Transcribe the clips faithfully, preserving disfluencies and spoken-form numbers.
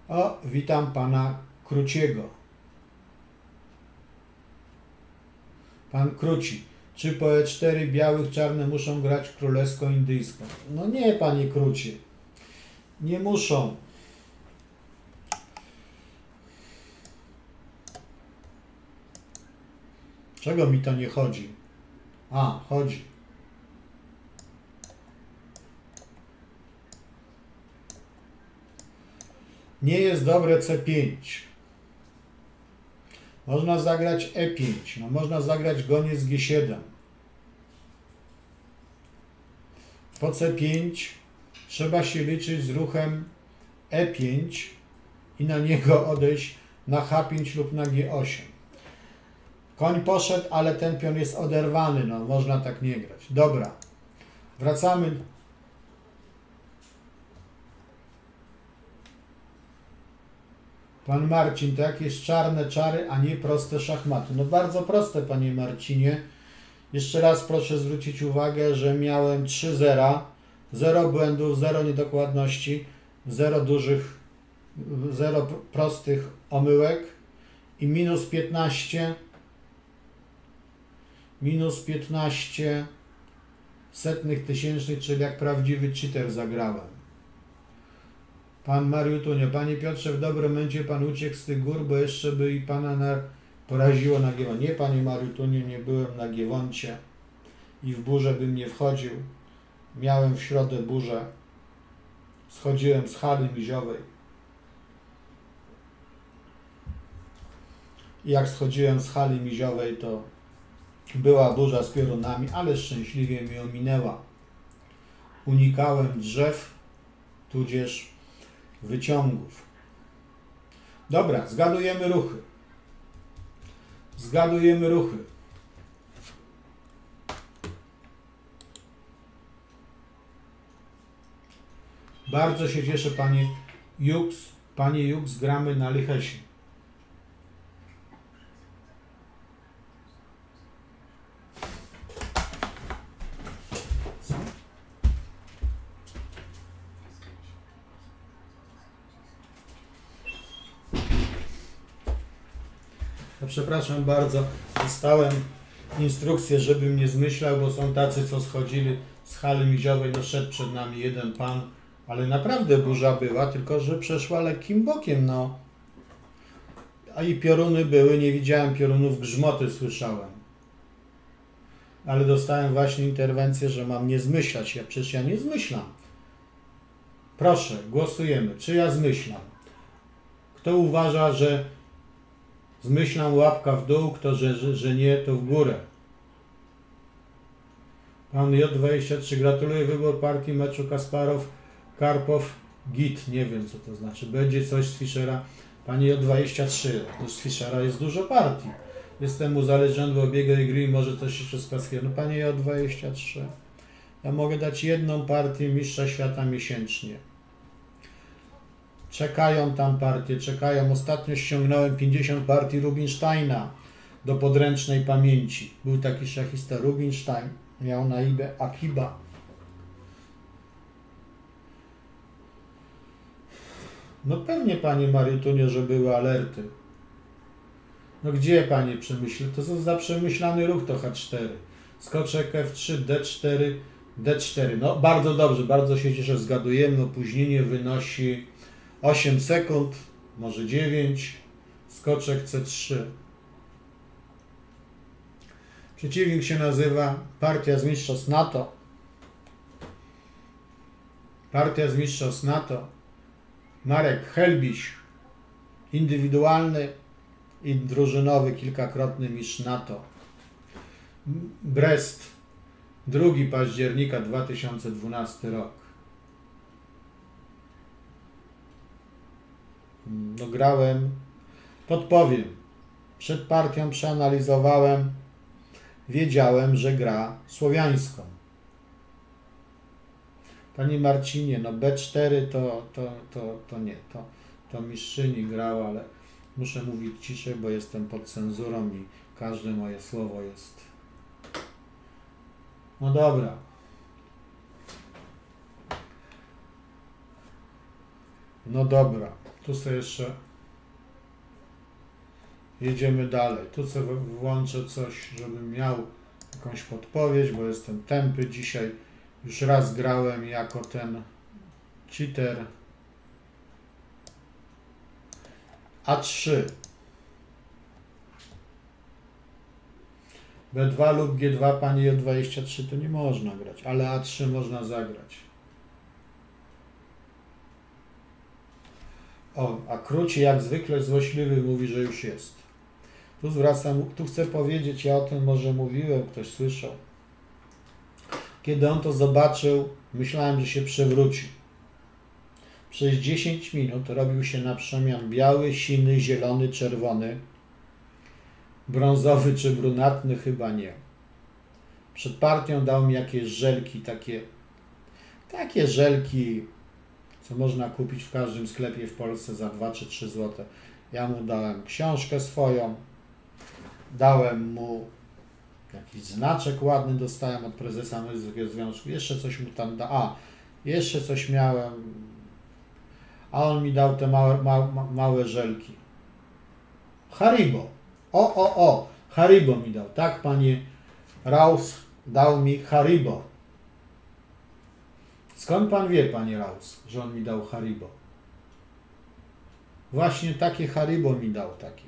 O, witam pana Kruciego. Pan Kruci. Czy po e cztery białych czarne muszą grać królewsko-indyjską? No nie, panie Kruci. Nie muszą. Czego mi to nie chodzi? A, chodzi. Nie jest dobre ce pięć. Można zagrać e pięć. No, można zagrać goniec ge siedem. Po ce pięć trzeba się liczyć z ruchem e pięć i na niego odejść na ha pięć lub na ge osiem. Koń poszedł, ale ten pion jest oderwany. No, można tak nie grać. Dobra. Wracamy. Pan Marcin, to jakieś czarne czary, a nie proste szachmaty. No bardzo proste, panie Marcinie. Jeszcze raz proszę zwrócić uwagę, że miałem trzy zera, zero błędów, zero niedokładności, zero dużych, zero prostych omyłek i minus piętnaście, minus piętnaście setnych tysięcznych, czyli jak prawdziwy cheater zagrałem. Pan Mariutunio, panie Piotrze, w dobrym momencie pan uciekł z tych gór, bo jeszcze by i pana na, poraziło na Giewoncie. Nie, panie Mariutunio, nie byłem na Giewoncie i w burzę bym nie wchodził. Miałem w środę burzę. Schodziłem z hali miziowej. I jak schodziłem z hali miziowej, to była burza z piorunami, ale szczęśliwie mi ominęła. Unikałem drzew, tudzież wyciągów. Dobra, zgadujemy ruchy. Zgadujemy ruchy. Bardzo się cieszę, panie Jux. Panie Jux, gramy na Lichesie. No, przepraszam bardzo, dostałem instrukcję, żebym nie zmyślał, bo są tacy, co schodzili z hali miziowej, no szedł przed nami jeden pan, ale naprawdę burza była, tylko że przeszła lekkim bokiem, no. A i pioruny były, nie widziałem piorunów, grzmoty słyszałem. Ale dostałem właśnie interwencję, że mam nie zmyślać. Ja przecież ja nie zmyślam. Proszę, głosujemy. Czy ja zmyślam? Kto uważa, że zmyślam, łapka w dół, kto, że, że, że nie, to w górę. Pan J dwadzieścia trzy, gratuluję wybór partii meczu Kasparow, Karpow, Git. Nie wiem, co to znaczy. Będzie coś z Fischera. Panie J dwadzieścia trzy, z Fischera jest dużo partii. Jestem uzależniony od biegu i gry i może coś jeszcze z Kaskiego. No panie J dwadzieścia trzy, ja mogę dać jedną partię mistrza świata miesięcznie. Czekają tam partie, czekają. Ostatnio ściągnąłem pięćdziesiąt partii Rubinsteina do podręcznej pamięci. Był taki szachista Rubinstein, miał na imię Akiba. No pewnie, panie Mariutunio, że były alerty. No gdzie, panie Przemyśle? To co za przemyślany ruch to ha cztery. Skoczek F trzy, D cztery, D cztery. No bardzo dobrze, bardzo się cieszę, zgadujemy. Opóźnienie wynosi osiem sekund, może dziewięć. Skoczek C trzy. Przeciwnik się nazywa Partia z Mistrzostw NATO. Partia z Mistrzostw NATO. Marek Helbiś, indywidualny i drużynowy, kilkakrotny mistrz NATO. Brest, drugiego października dwa tysiące dwunasty rok. No grałem, podpowiem, przed partią przeanalizowałem, wiedziałem, że gra słowiańską. Panie Marcinie, no B cztery to, to, to, to nie, to, to mistrzyni grała, ale muszę mówić ciszej, bo jestem pod cenzurą i każde moje słowo jest... No dobra. No dobra. Tu sobie jeszcze jedziemy dalej. Tu sobie włączę coś, żebym miał jakąś podpowiedź, bo jestem tępy dzisiaj. Już raz grałem jako ten cheater. A trzy. B dwa lub G dwa, panie J dwadzieścia trzy to nie można grać, ale A trzy można zagrać. O, a Kruci jak zwykle złośliwy mówi, że już jest. Tu zwracam, tu chcę powiedzieć, ja o tym może mówiłem, ktoś słyszał. Kiedy on to zobaczył, myślałem, że się przewróci. Przez dziesięć minut robił się na przemian biały, siny, zielony, czerwony, brązowy czy brunatny, chyba nie. Przed partią dał mi jakieś żelki, takie, takie żelki, co można kupić w każdym sklepie w Polsce za dwa czy trzy złote. Ja mu dałem książkę swoją, dałem mu jakiś znaczek ładny, dostałem od prezesa Męskiego Związku, jeszcze coś mu tam da, a, jeszcze coś miałem, a on mi dał te małe, małe, małe żelki. Haribo, o, o, o, Haribo mi dał, tak, panie Raus dał mi Haribo. Skąd pan wie, panie Raus, że on mi dał Haribo? Właśnie takie Haribo mi dał, takie.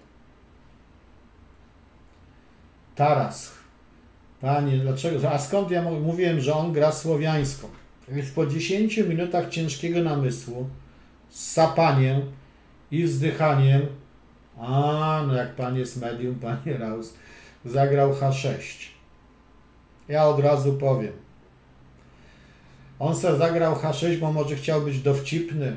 Taras. Panie, dlaczego? A skąd ja mówiłem, że on gra słowiańską? Więc po dziesięciu minutach ciężkiego namysłu, z sapaniem i wzdychaniem, a no jak pan jest medium, panie Raus, zagrał H sześć. Ja od razu powiem. On se zagrał H sześć, bo może chciał być dowcipny,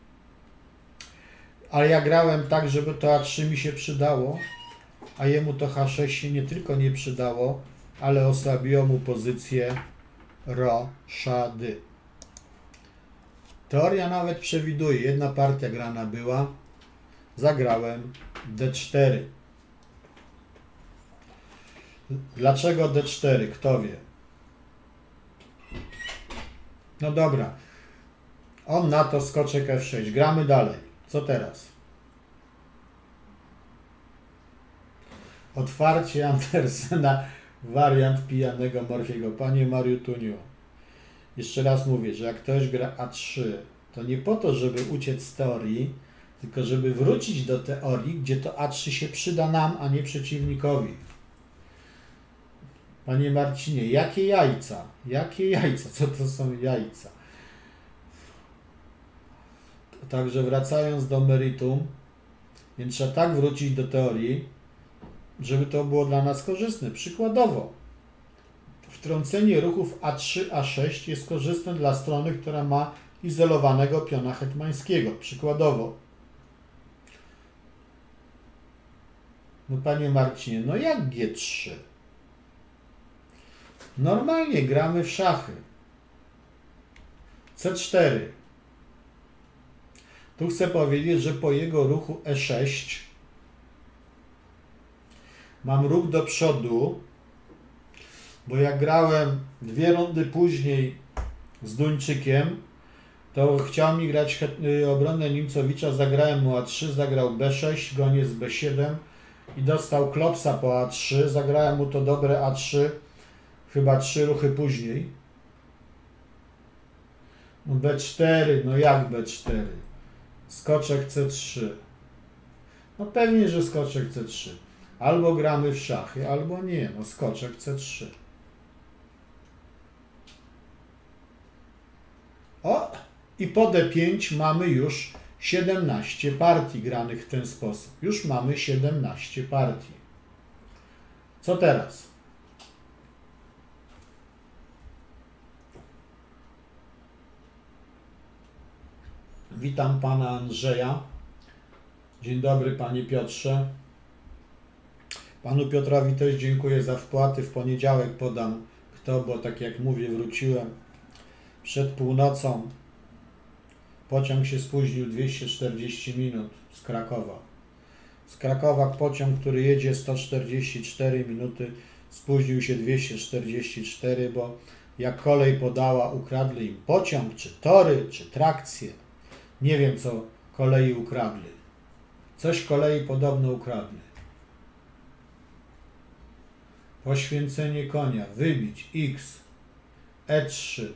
ale ja grałem tak, żeby to A trzy mi się przydało, a jemu to H sześć się nie tylko nie przydało, ale osłabiło mu pozycję roszady. Teoria nawet przewiduje, jedna partia grana była, zagrałem D cztery. Dlaczego D cztery? Kto wie? No dobra. On na to skoczek F sześć. Gramy dalej. Co teraz? Otwarcie Andersena, wariant pijanego Morfiego. Panie Mariu Tuniu, jeszcze raz mówię, że jak ktoś gra A trzy, to nie po to, żeby uciec z teorii, tylko żeby wrócić do teorii, gdzie to A trzy się przyda nam, a nie przeciwnikowi. Panie Marcinie, jakie jajca? Jakie jajca? Co to są jajca? Także wracając do meritum, więc trzeba tak wrócić do teorii, żeby to było dla nas korzystne. Przykładowo, wtrącenie ruchów A trzy, A sześć jest korzystne dla strony, która ma izolowanego piona hetmańskiego. Przykładowo. No panie Marcinie, no jak G trzy? Normalnie gramy w szachy. C cztery. Tu chcę powiedzieć, że po jego ruchu E sześć mam ruch do przodu, bo jak grałem dwie rundy później z Duńczykiem, to chciał mi grać obronę Nimcowicza, zagrałem mu A trzy, zagrał B sześć, goniec B siedem i dostał klopsa po A trzy, zagrałem mu to dobre A trzy, chyba trzy ruchy później. No B cztery, no jak B cztery? Skoczek C trzy. No pewnie, że skoczek C trzy. Albo gramy w szachy, albo nie. No skoczek C trzy. O! I po D pięć mamy już siedemnaście partii granych w ten sposób. Już mamy siedemnaście partii. Co teraz? Witam pana Andrzeja. Dzień dobry, panie Piotrze. Panu Piotrowi też dziękuję za wpłaty. W poniedziałek podam kto, bo tak jak mówię, wróciłem przed północą. Pociąg się spóźnił dwieście czterdzieści minut z Krakowa. Z Krakowa pociąg, który jedzie sto czterdzieści cztery minuty, spóźnił się dwieście czterdzieści cztery, bo jak kolej podała, ukradli im pociąg, czy tory, czy trakcje. Nie wiem, co kolei ukradli. Coś kolei podobno ukradli. Poświęcenie konia, wybić, X, E trzy.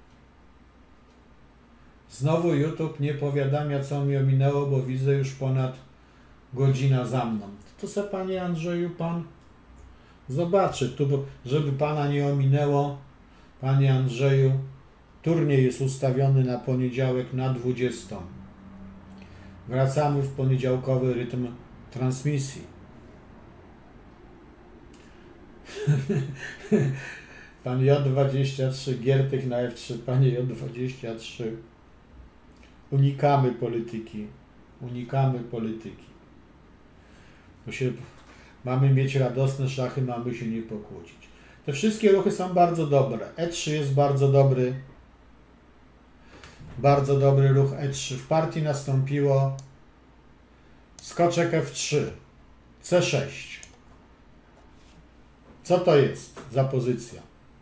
Znowu YouTube nie powiadamia, co mi ominęło, bo widzę już ponad godzina za mną. To se, panie Andrzeju, pan zobaczy, tu, żeby pana nie ominęło, panie Andrzeju, turniej jest ustawiony na poniedziałek na dwudziestą. Wracamy w poniedziałkowy rytm transmisji. Pan J dwadzieścia trzy, Giertych na F trzy, panie J dwadzieścia trzy. Unikamy polityki. Unikamy polityki. Bo się, mamy mieć radosne szachy, mamy się nie pokłócić. Te wszystkie ruchy są bardzo dobre. E trzy jest bardzo dobry. Bardzo dobry ruch E trzy. W partii nastąpiło skoczek F trzy, C sześć. Co to jest za pozycja?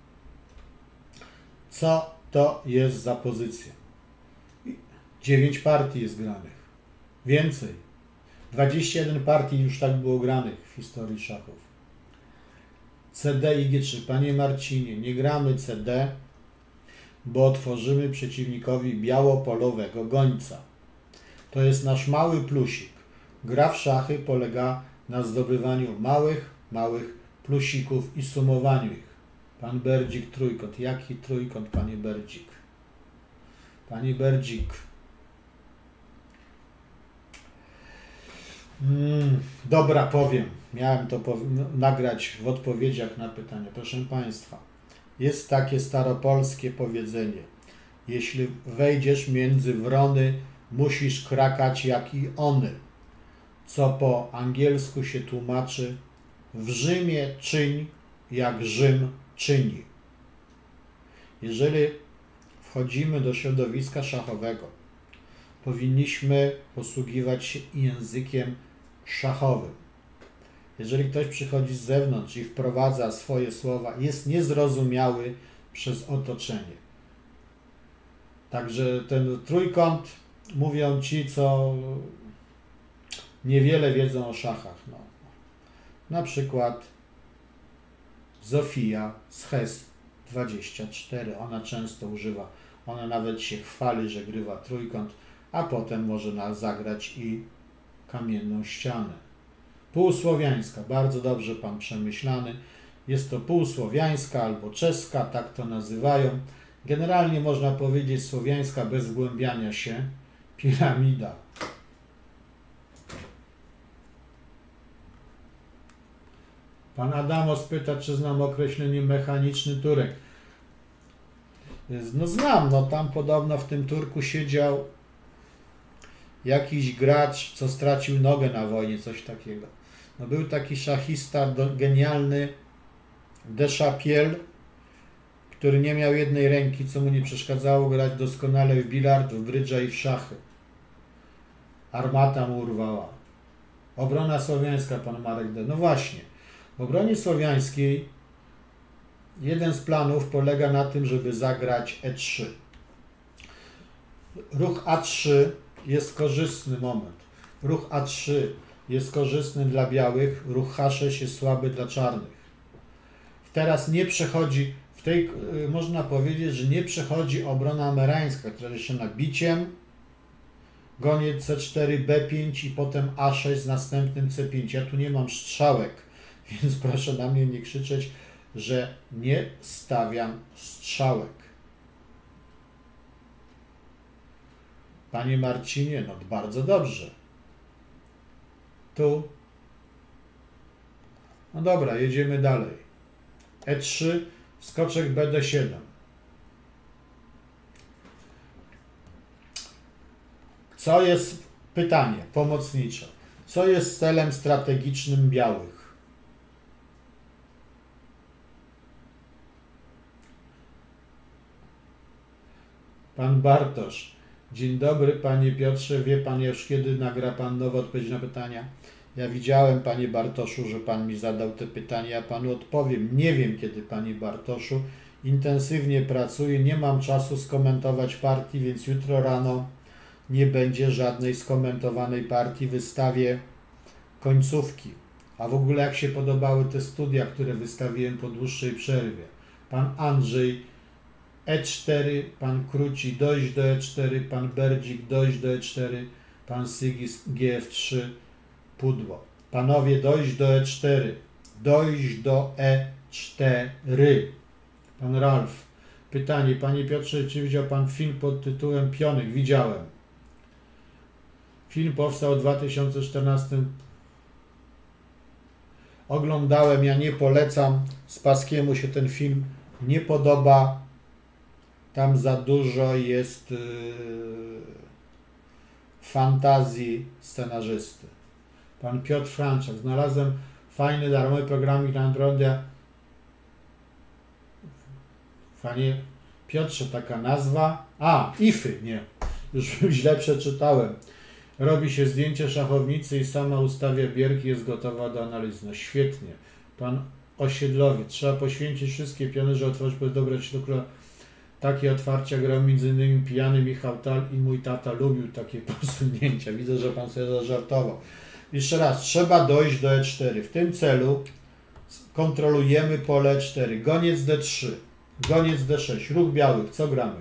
Co to jest za pozycja? dziewięć partii jest granych. Więcej. dwadzieścia jeden partii już tak było granych w historii szachów. C D i G trzy. Panie Marcinie, nie gramy C D, bo otworzymy przeciwnikowi białopolowego gońca. To jest nasz mały plusik. Gra w szachy polega na zdobywaniu małych, małych plusików i sumowaniu ich. Pan Berdzik, trójkąt. Jaki trójkąt, panie Berdzik? Panie Berdzik. Mm, dobra, powiem. Miałem to nagrać w odpowiedziach na pytania. Proszę państwa, jest takie staropolskie powiedzenie. Jeśli wejdziesz między wrony, musisz krakać jak i one. Co po angielsku się tłumaczy: w Rzymie czyń jak Rzym czyni. Jeżeli wchodzimy do środowiska szachowego, powinniśmy posługiwać się językiem szachowym. Jeżeli ktoś przychodzi z zewnątrz i wprowadza swoje słowa, jest niezrozumiały przez otoczenie. Także ten trójkąt mówią ci, co niewiele wiedzą o szachach. No. Na przykład Zofia z Hes dwadzieścia cztery. Ona często używa, ona nawet się chwali, że grywa trójkąt, a potem może nas zagrać i kamienną ścianę. Półsłowiańska, bardzo dobrze pan przemyślany. Jest to półsłowiańska albo czeska, tak to nazywają. Generalnie można powiedzieć słowiańska bez wgłębiania się. Piramida. Pan Adamos pyta, czy znam określenie mechaniczny turek. No znam, no tam podobno w tym turku siedział jakiś gracz, co stracił nogę na wojnie, coś takiego. No był taki szachista do, genialny, Deschapiel, który nie miał jednej ręki, co mu nie przeszkadzało grać doskonale w bilard, w brydża i w szachy. Armata mu urwała. Obrona słowiańska, pan Marek D. No właśnie, w obronie słowiańskiej jeden z planów polega na tym, żeby zagrać E trzy. Ruch A trzy jest korzystny moment. Ruch A trzy jest korzystny dla białych, ruch H sześć jest słaby dla czarnych. Teraz nie przechodzi, w tej, można powiedzieć, że nie przechodzi obrona amerańska, która jest jeszcze nabiciem, goniec C cztery, B pięć i potem A sześć z następnym C pięć. Ja tu nie mam strzałek, więc proszę na mnie nie krzyczeć, że nie stawiam strzałek. Panie Marcinie, no bardzo dobrze. Tu. No dobra, jedziemy dalej. E trzy, skoczek B D siedem. Co jest, pytanie pomocnicze, co jest celem strategicznym białych? Pan Bartosz. Dzień dobry, panie Piotrze. Wie pan już, kiedy nagra pan nowe odpowiedzi na pytania? Ja widziałem, panie Bartoszu, że pan mi zadał te pytania, ja panu odpowiem. Nie wiem, kiedy, panie Bartoszu. Intensywnie pracuję, nie mam czasu skomentować partii, więc jutro rano nie będzie żadnej skomentowanej partii w wystawie końcówki. A w ogóle jak się podobały te studia, które wystawiłem po dłuższej przerwie. Pan Andrzej E cztery, pan Kruci dojść do E cztery, pan Berdzik dojść do E cztery, pan Sygis G F trzy pudło. Panowie, dojść do E cztery, dojść do E cztery. Pan Ralf, pytanie, panie Piotrze, czy widział pan film pod tytułem Pionek? Widziałem. Film powstał w dwa tysiące czternastym. Oglądałem, ja nie polecam. Spaskiemu się ten film nie podoba. Tam za dużo jest yy, fantazji scenarzysty. Pan Piotr Franczak. Znalazłem fajny, darmowy programik na Androida. Panie Piotrze, taka nazwa. A, ify, nie. Już źle przeczytałem. Robi się zdjęcie szachownicy i sama ustawia bierki, jest gotowa do analizy. No świetnie. Pan Osiedlowiec. Trzeba poświęcić wszystkie piony, że otworzyć bez dobra króla. Takie otwarcia grał między innymi pijany Michał Tal i mój tata lubił takie posunięcia. Widzę, że pan sobie zażartował. Jeszcze raz, trzeba dojść do E cztery. W tym celu kontrolujemy pole E cztery. Goniec D trzy, goniec D sześć, ruch białych. Co gramy?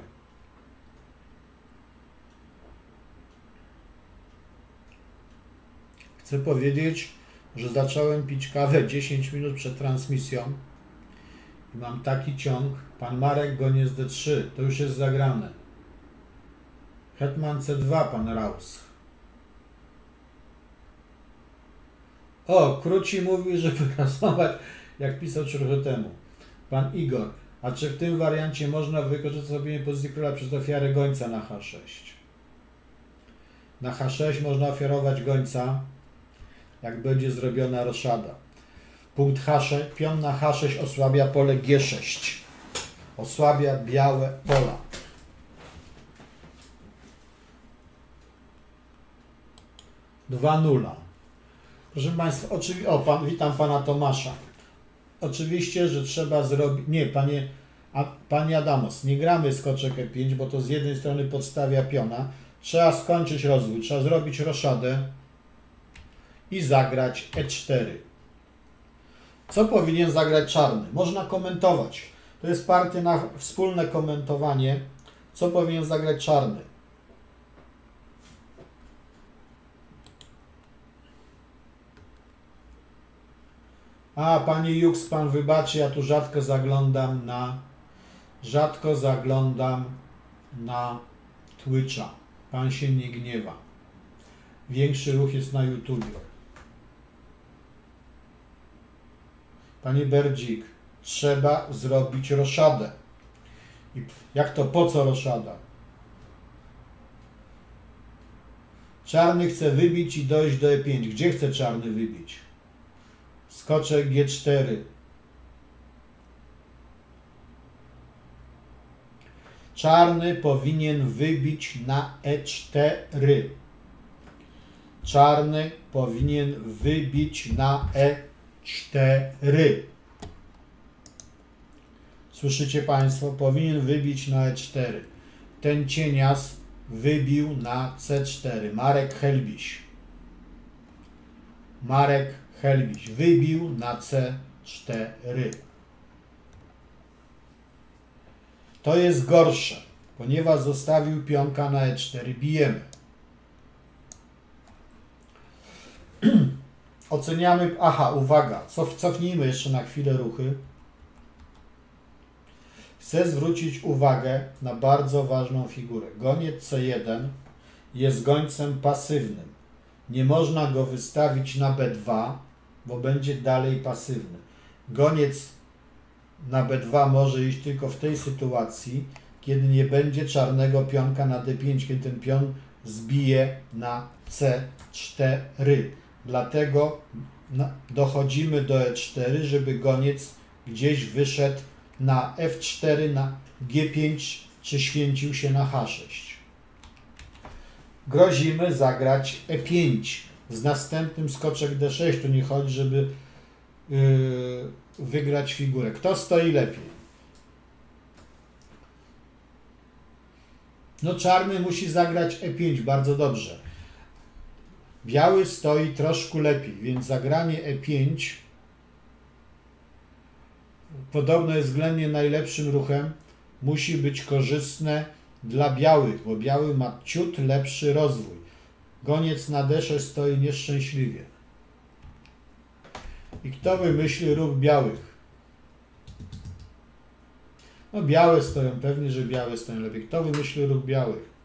Chcę powiedzieć, że zacząłem pić kawę dziesięć minut przed transmisją i mam taki ciąg. Pan Marek, goniec D trzy, to już jest zagrane. Hetman C dwa, pan Raus. O, Kruci mówi, żeby rasować, jak pisał trochę temu. Pan Igor, a czy w tym wariancie można wykorzystać sobie pozycję króla przez ofiarę gońca na H sześć? Na H sześć można ofiarować gońca, jak będzie zrobiona roszada. Punkt H sześć, pion na H sześć osłabia pole G sześć. Osłabia białe pola. dwa nula. Proszę Państwa, oczywiście, o, pan, witam Pana Tomasza. Oczywiście, że trzeba zrobić, nie, Panie, a, Panie Adamos, nie gramy skoczek E pięć, bo to z jednej strony podstawia piona. Trzeba skończyć rozwój, trzeba zrobić roszadę i zagrać E cztery. Co powinien zagrać czarny? Można komentować. To jest partia na wspólne komentowanie. Co powinien zagrać czarny? A, Panie Jux, Pan wybaczy, ja tu rzadko zaglądam na rzadko zaglądam na Twitcha. Pan się nie gniewa. Większy ruch jest na YouTubie. Panie Berdzik, trzeba zrobić roszadę. I jak to, po co roszada? Czarny chce wybić i dojść do E pięć. Gdzie chce czarny wybić? Skoczek G cztery. Czarny powinien wybić na E cztery. Czarny powinien wybić na E cztery. Słyszycie Państwo? Powinien wybić na E cztery. Ten cienias wybił na C cztery. Marek Helbiś. Marek Helbiś wybił na C cztery. To jest gorsze, ponieważ zostawił pionka na E cztery. Bijemy. Oceniamy... Aha, uwaga. Cof, cofnijmy jeszcze na chwilę ruchy. Chcę zwrócić uwagę na bardzo ważną figurę. Goniec C jeden jest gońcem pasywnym. Nie można go wystawić na B dwa, bo będzie dalej pasywny. Goniec na B dwa może iść tylko w tej sytuacji, kiedy nie będzie czarnego pionka na D pięć, kiedy ten pion zbije na C cztery. Dlatego dochodzimy do E cztery, żeby goniec gdzieś wyszedł na F cztery, na G pięć, czy święcił się na H sześć. Grozimy zagrać E pięć z następnym skoczek D sześć. Tu nie chodzi, żeby yy, wygrać figurę. Kto stoi lepiej? No czarny musi zagrać e pięć, bardzo dobrze. Biały stoi troszkę lepiej, więc zagranie e pięć podobno jest względnie najlepszym ruchem. Musi być korzystne dla białych, bo biały ma ciut lepszy rozwój. Goniec na d sześć stoi nieszczęśliwie. I kto wymyśli ruch białych? No białe stoją, pewnie, że białe stoją lepiej. Kto wymyśli ruch białych?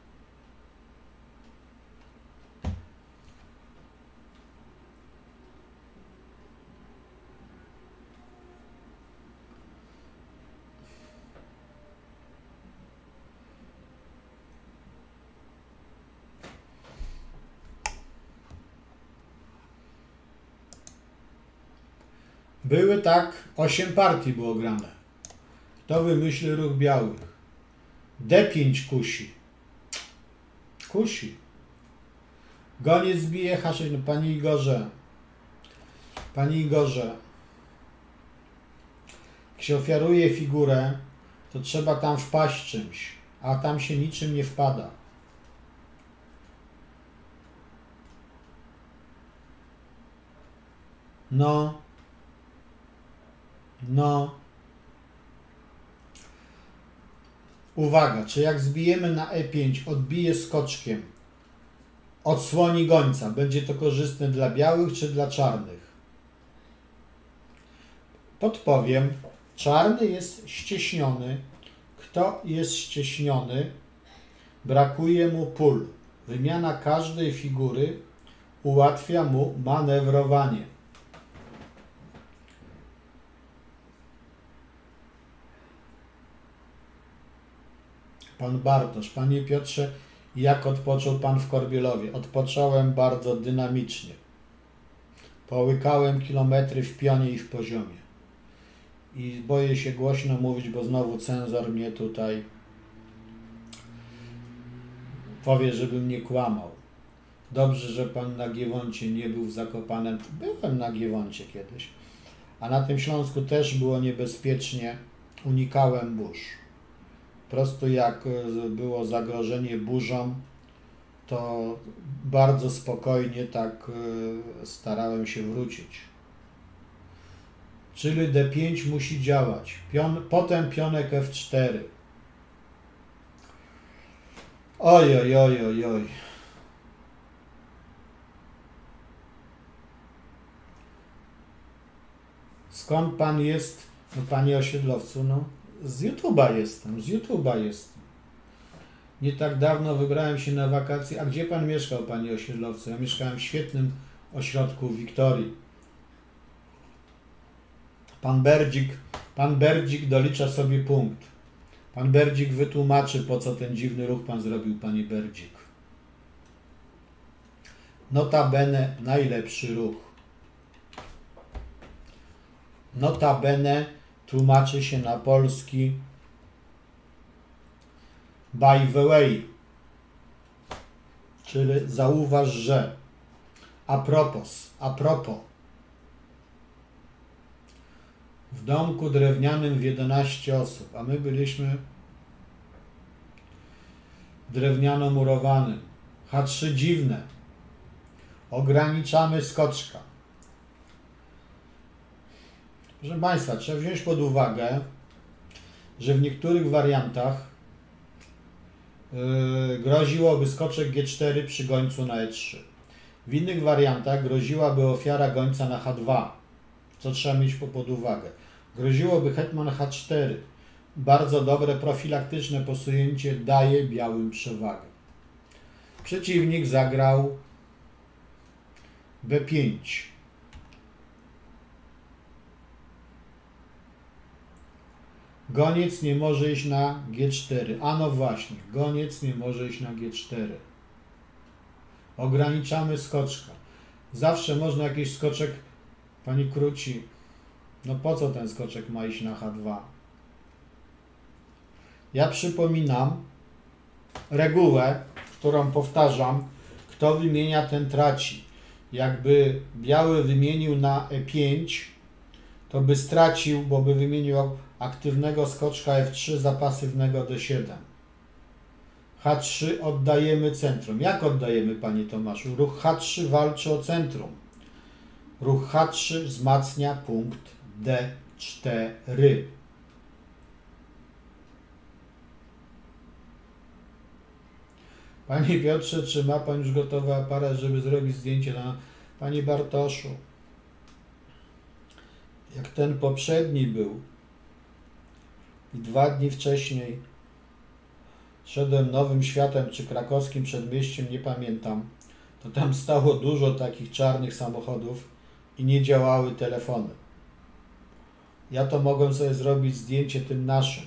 Były tak, osiem partii było grane. Kto wymyśli ruch białych? d pięć kusi. Kusi. Goniec bije h sześć. No, Panie Igorze. Panie Igorze. Jak się ofiaruje figurę, to trzeba tam wpaść czymś. A tam się niczym nie wpada. No. No. Uwaga, czy jak zbijemy na e pięć, odbije skoczkiem, odsłoni gońca, będzie to korzystne dla białych czy dla czarnych? Podpowiem, czarny jest ścieśniony. Kto jest ścieśniony? Brakuje mu pól. Wymiana każdej figury ułatwia mu manewrowanie. Pan Bartosz, Panie Piotrze, jak odpoczął Pan w Korbielowie? Odpocząłem bardzo dynamicznie. Połykałem kilometry w pionie i w poziomie. I boję się głośno mówić, bo znowu cenzor mnie tutaj powie, żebym nie kłamał. Dobrze, że Pan na Giewoncie nie był w Zakopanem. Byłem na Giewoncie kiedyś. A na tym Śląsku też było niebezpiecznie. Unikałem burz. Po prostu jak było zagrożenie burzą, to bardzo spokojnie tak starałem się wrócić. Czyli d pięć musi działać. Pion, potem pionek f cztery. Oj, oj, oj, oj, oj. Skąd Pan jest, no Panie Osiedlowcu? No, z YouTube'a jestem, z YouTube'a jestem. Nie tak dawno wybrałem się na wakacje. A gdzie Pan mieszkał, Panie Osiedlowcu? Ja mieszkałem w świetnym ośrodku w Wiktorii. Pan Berdzik, Pan Berdzik dolicza sobie punkt. Pan Berdzik wytłumaczy, po co ten dziwny ruch Pan zrobił, Panie Berdzik. Notabene najlepszy ruch. Notabene tłumaczy się na polski by the way, czyli zauważ, że. A propos, a propos. W domku drewnianym w jedenaście osób, a my byliśmy drewniano murowanym. H trzy dziwne. Ograniczamy skoczka. Proszę Państwa, trzeba wziąć pod uwagę, że w niektórych wariantach yy, groziłoby skoczek g cztery przy gońcu na e trzy. W innych wariantach groziłaby ofiara gońca na h dwa, co trzeba mieć pod uwagę. Groziłoby hetman h cztery. Bardzo dobre profilaktyczne posunięcie daje białym przewagę. Przeciwnik zagrał b pięć. Goniec nie może iść na g cztery. A no właśnie, goniec nie może iść na g cztery. Ograniczamy skoczka. Zawsze można jakiś skoczek, Pani Kruci, no po co ten skoczek ma iść na h dwa? Ja przypominam regułę, którą powtarzam, kto wymienia, ten traci. Jakby biały wymienił na e pięć, to by stracił, bo by wymienił aktywnego skoczka f trzy za pasywnego d siedem. H trzy oddajemy centrum. Jak oddajemy, panie Tomaszu? Ruch H trzy walczy o centrum. Ruch H trzy wzmacnia punkt D cztery. Panie Piotrze, czy ma pan już gotowy aparat, żeby zrobić zdjęcie na... Panie Bartoszu, jak ten poprzedni był i dwa dni wcześniej szedłem Nowym Światem czy Krakowskim Przedmieściem, nie pamiętam, to tam stało dużo takich czarnych samochodów i nie działały telefony. Ja to mogłem sobie zrobić zdjęcie tym naszym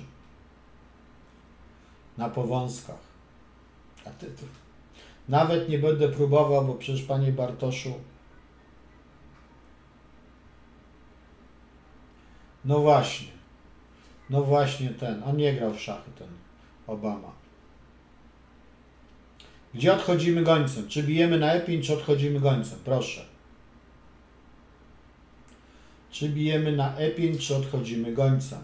na Powązkach. A ty, ty. Nawet nie będę próbował, bo przecież, panie Bartoszu, no właśnie, no właśnie ten, on nie grał w szachy, ten Obama. Gdzie odchodzimy gońcem? Czy bijemy na E pięć, czy odchodzimy gońcem? Proszę. Czy bijemy na E pięć, czy odchodzimy gońcem?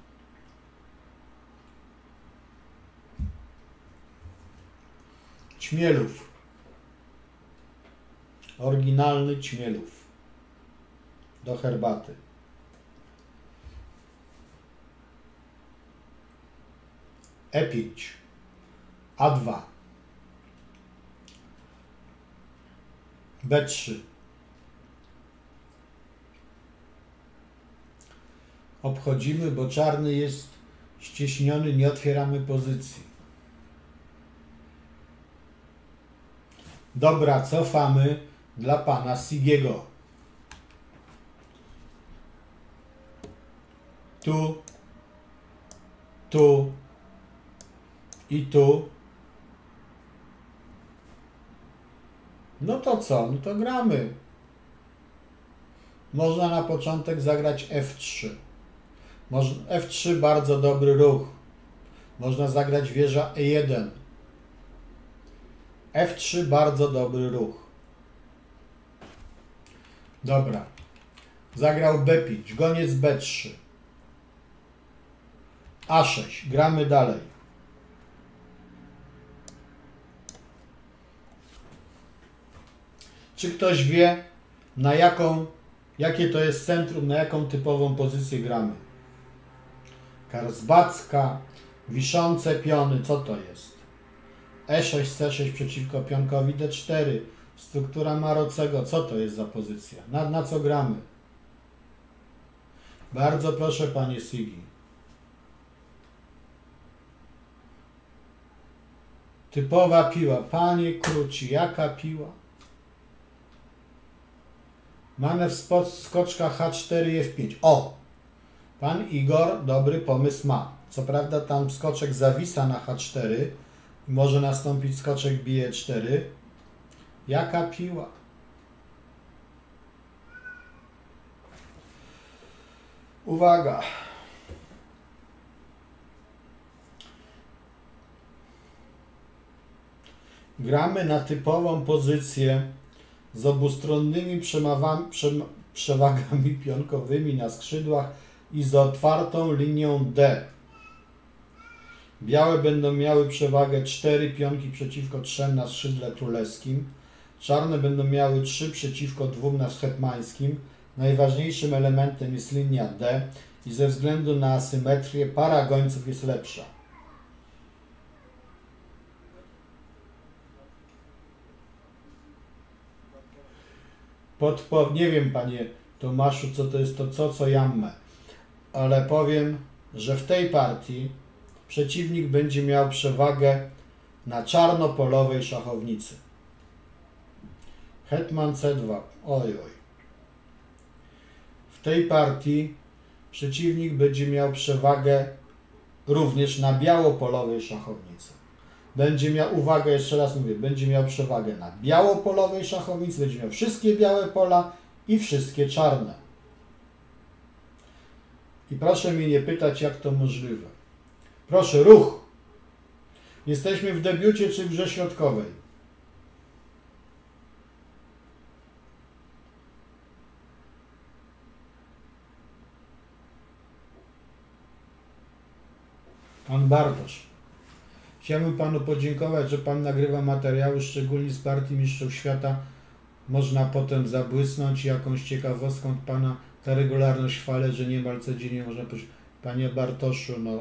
Ćmielów. Oryginalny Ćmielów. Do herbaty. E pięć. A dwa. B trzy. Obchodzimy, bo czarny jest ścieśniony, nie otwieramy pozycji. Dobra, cofamy dla pana Sigiego. Tu, tu i tu. No to co? No to gramy. Można na początek zagrać F trzy. F trzy bardzo dobry ruch. Można zagrać wieża E jeden. F trzy bardzo dobry ruch. Dobra. Zagrał B pięć. Goniec B trzy. A sześć. Gramy dalej. Czy ktoś wie, na jaką, jakie to jest centrum, na jaką typową pozycję gramy? Karsbacka, wiszące piony, co to jest? E sześć, C sześć przeciwko pionkowi D cztery, struktura Marocego, co to jest za pozycja? Na, na co gramy? Bardzo proszę, panie Sigi. Typowa piła. Panie Kruci, jaka piła? Mamy w skoczka H cztery i F pięć. O! Pan Igor dobry pomysł ma. Co prawda tam skoczek zawisa na H cztery i może nastąpić skoczek bije cztery. Jaka piła? Uwaga! Gramy na typową pozycję z obustronnymi przewagami pionkowymi na skrzydłach i z otwartą linią D. Białe będą miały przewagę cztery pionki przeciwko trzem na skrzydle królewskim. Czarne będą miały trzy przeciwko dwóm na hetmańskim. Najważniejszym elementem jest linia D i ze względu na asymetrię para gońców jest lepsza. Podpo nie wiem, panie Tomaszu, co to jest to co, co jammę, ale powiem, że w tej partii przeciwnik będzie miał przewagę na czarnopolowej szachownicy. Hetman C dwa. Oj, oj. W tej partii przeciwnik będzie miał przewagę również na białopolowej szachownicy. Będzie miał, uwagę, jeszcze raz mówię, będzie miał przewagę na białopolowej szachownicy, będzie miał wszystkie białe pola i wszystkie czarne. I proszę mnie nie pytać, jak to możliwe. Proszę, ruch. Jesteśmy w debiucie czy w grze środkowej? Pan Bartosz. Chciałbym panu podziękować, że pan nagrywa materiały, szczególnie z partii Mistrzów Świata. Można potem zabłysnąć jakąś ciekawostką pana. Ta regularność chwalę, że niemal codziennie można powiedzieć. Panie Bartoszu, no...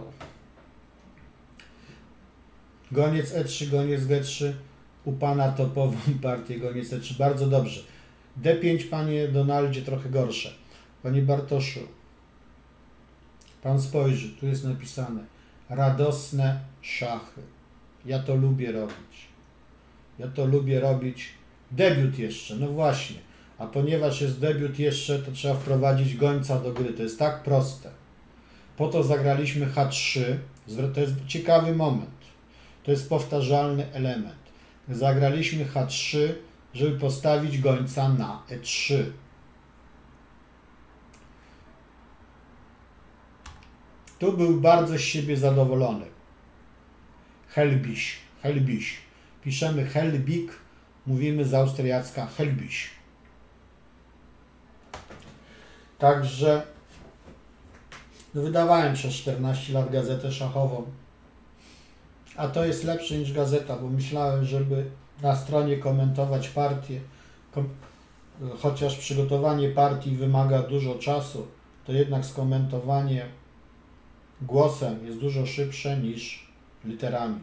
Goniec E trzy, goniec G trzy. U pana topową partię, goniec E trzy. Bardzo dobrze. D pięć, panie Donaldzie, trochę gorsze. Panie Bartoszu, pan spojrzy, tu jest napisane radosne szachy. Ja to lubię robić. Ja to lubię robić. Debiut jeszcze, no właśnie. A ponieważ jest debiut jeszcze, to trzeba wprowadzić gońca do gry. To jest tak proste. Po to zagraliśmy H trzy. To jest ciekawy moment. To jest powtarzalny element. Zagraliśmy H trzy, żeby postawić gońca na E trzy. Tu był bardzo z siebie zadowolony. Helbiś, Helbiś. Piszemy Helbik, mówimy z austriacka Helbiś. Także no wydawałem przez czternaście lat gazetę szachową. A to jest lepsze niż gazeta, bo myślałem, żeby na stronie komentować partię, kom chociaż przygotowanie partii wymaga dużo czasu, to jednak skomentowanie głosem jest dużo szybsze niż literami.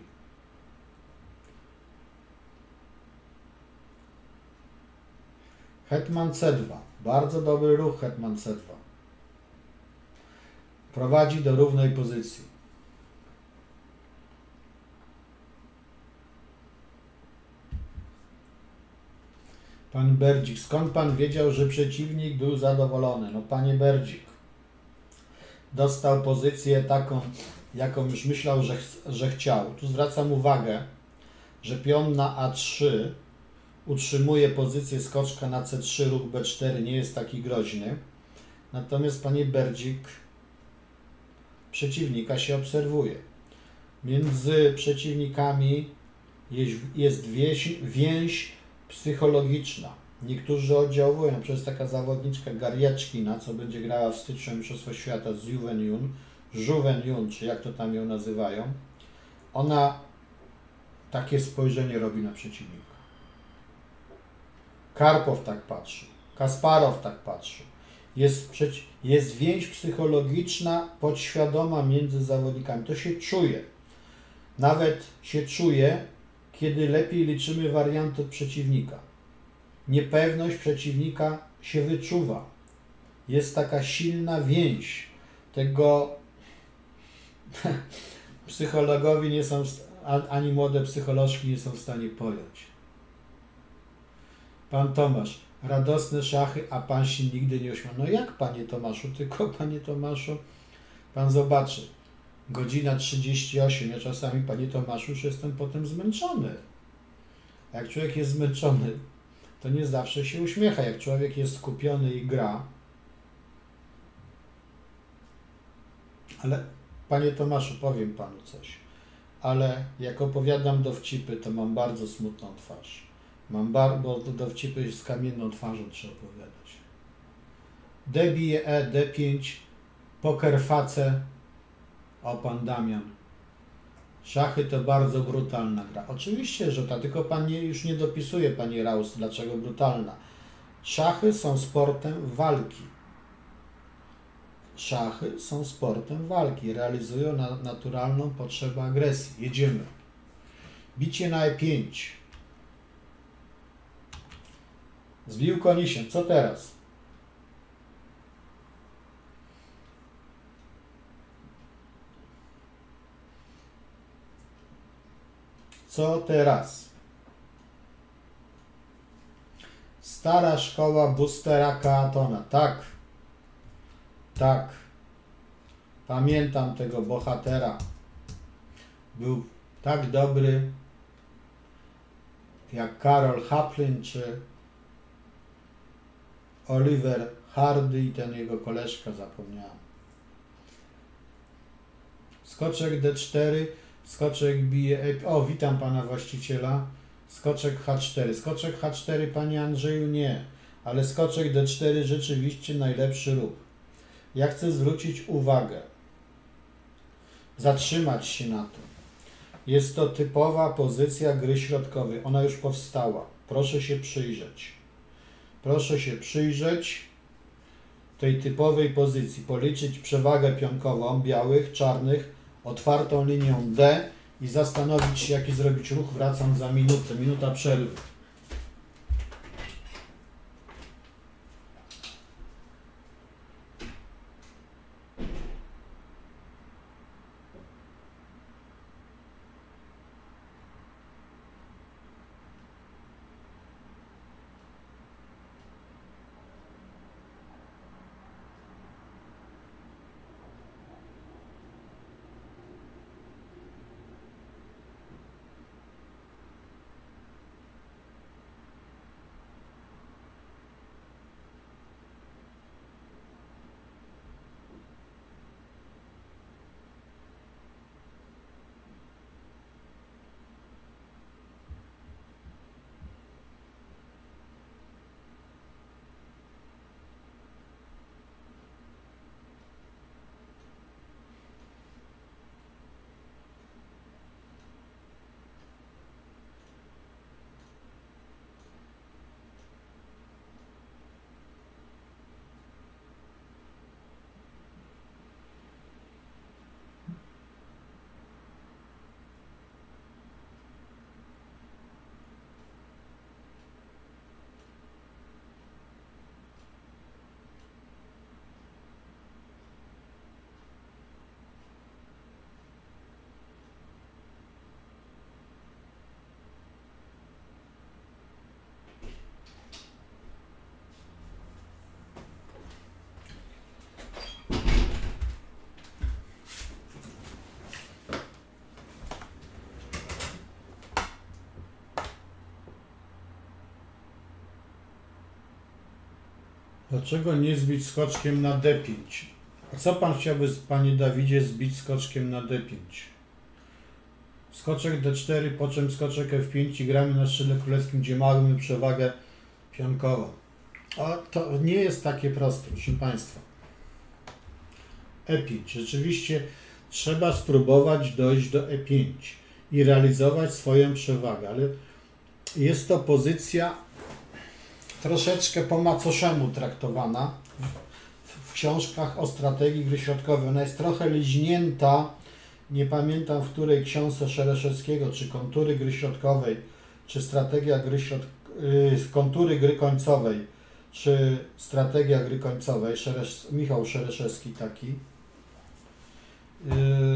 Hetman C dwa. Bardzo dobry ruch Hetman C dwa. Prowadzi do równej pozycji. Pan Berdzik, skąd pan wiedział, że przeciwnik był zadowolony? No panie Berdzik, dostał pozycję taką, jaką już myślał, że, że chciał. Tu zwracam uwagę, że pion na A trzy utrzymuje pozycję skoczka na C trzy, ruch B cztery nie jest taki groźny. Natomiast panie Berdzik, przeciwnika się obserwuje. Między przeciwnikami jest, jest więź, więź psychologiczna. Niektórzy oddziałują, na przykład jest taka zawodniczka Garjaczkina, co będzie grała w styczniu Mistrzostwo Świata z Juwen Jun, Juwen Jun, czy jak to tam ją nazywają. Ona takie spojrzenie robi na przeciwnika. Karpow tak patrzy, Kasparow tak patrzy. Jest, jest więź psychologiczna, podświadoma między zawodnikami. To się czuje. Nawet się czuje, kiedy lepiej liczymy warianty od przeciwnika. Niepewność przeciwnika się wyczuwa. Jest taka silna więź. Tego psychologowie nie są, ani młode psycholożki nie są w stanie pojąć. Pan Tomasz, radosne szachy, a pan się nigdy nie uśmiał. No jak, panie Tomaszu? Tylko, panie Tomaszu, pan zobaczy. Godzina trzydzieści osiem, ja czasami, panie Tomaszu, już jestem potem zmęczony. Jak człowiek jest zmęczony, to nie zawsze się uśmiecha. Jak człowiek jest skupiony i gra. Ale, panie Tomaszu, powiem panu coś. Ale jak opowiadam dowcipy, to mam bardzo smutną twarz. Mam bar bo dowcipy z kamienną twarzą trzeba opowiadać. D bije E, D pięć, poker face. O, pan Damian. Szachy to bardzo brutalna gra. Oczywiście, że ta, tylko pan nie, już nie dopisuje, pani Raus, dlaczego brutalna. Szachy są sportem walki. Szachy są sportem walki. Realizują na, naturalną potrzebę agresji. Jedziemy. Bicie na E pięć. Zbił konisiem. Co teraz? Co teraz? Stara szkoła Boostera Keatona. Tak. Tak. Pamiętam tego bohatera. Był tak dobry jak Karol Chaplin czy Oliver Hardy i ten jego koleżka, zapomniałem. Skoczek D cztery. Skoczek bije... O, witam pana właściciela. Skoczek H cztery. Skoczek H cztery, panie Andrzeju, nie. Ale skoczek D cztery rzeczywiście najlepszy ruch. Ja chcę zwrócić uwagę. Zatrzymać się na tym. Jest to typowa pozycja gry środkowej. Ona już powstała. Proszę się przyjrzeć. Proszę się przyjrzeć tej typowej pozycji. Policzyć przewagę pionkową białych, czarnych, otwartą linią D i zastanowić się, jaki zrobić ruch, wracam za minutę. Minuta przerwy. Dlaczego nie zbić skoczkiem na D pięć? A co pan chciałby, panie Dawidzie, zbić skoczkiem na D pięć? Skoczek D cztery, po czym skoczek F pięć i gramy na skrzydle królewskim, gdzie mamy przewagę pionkową. A to nie jest takie proste, proszę państwa. E pięć. Rzeczywiście trzeba spróbować dojść do E pięć i realizować swoją przewagę, ale jest to pozycja troszeczkę po macoszemu traktowana w, w książkach o strategii gry środkowej. Ona jest trochę liźnięta, nie pamiętam w której książce Szereszewskiego, czy kontury gry środkowej, czy strategia gry środkowej, yy, kontury gry końcowej, czy strategia gry końcowej, Szeresz, Michał Szereszewski taki. Yy,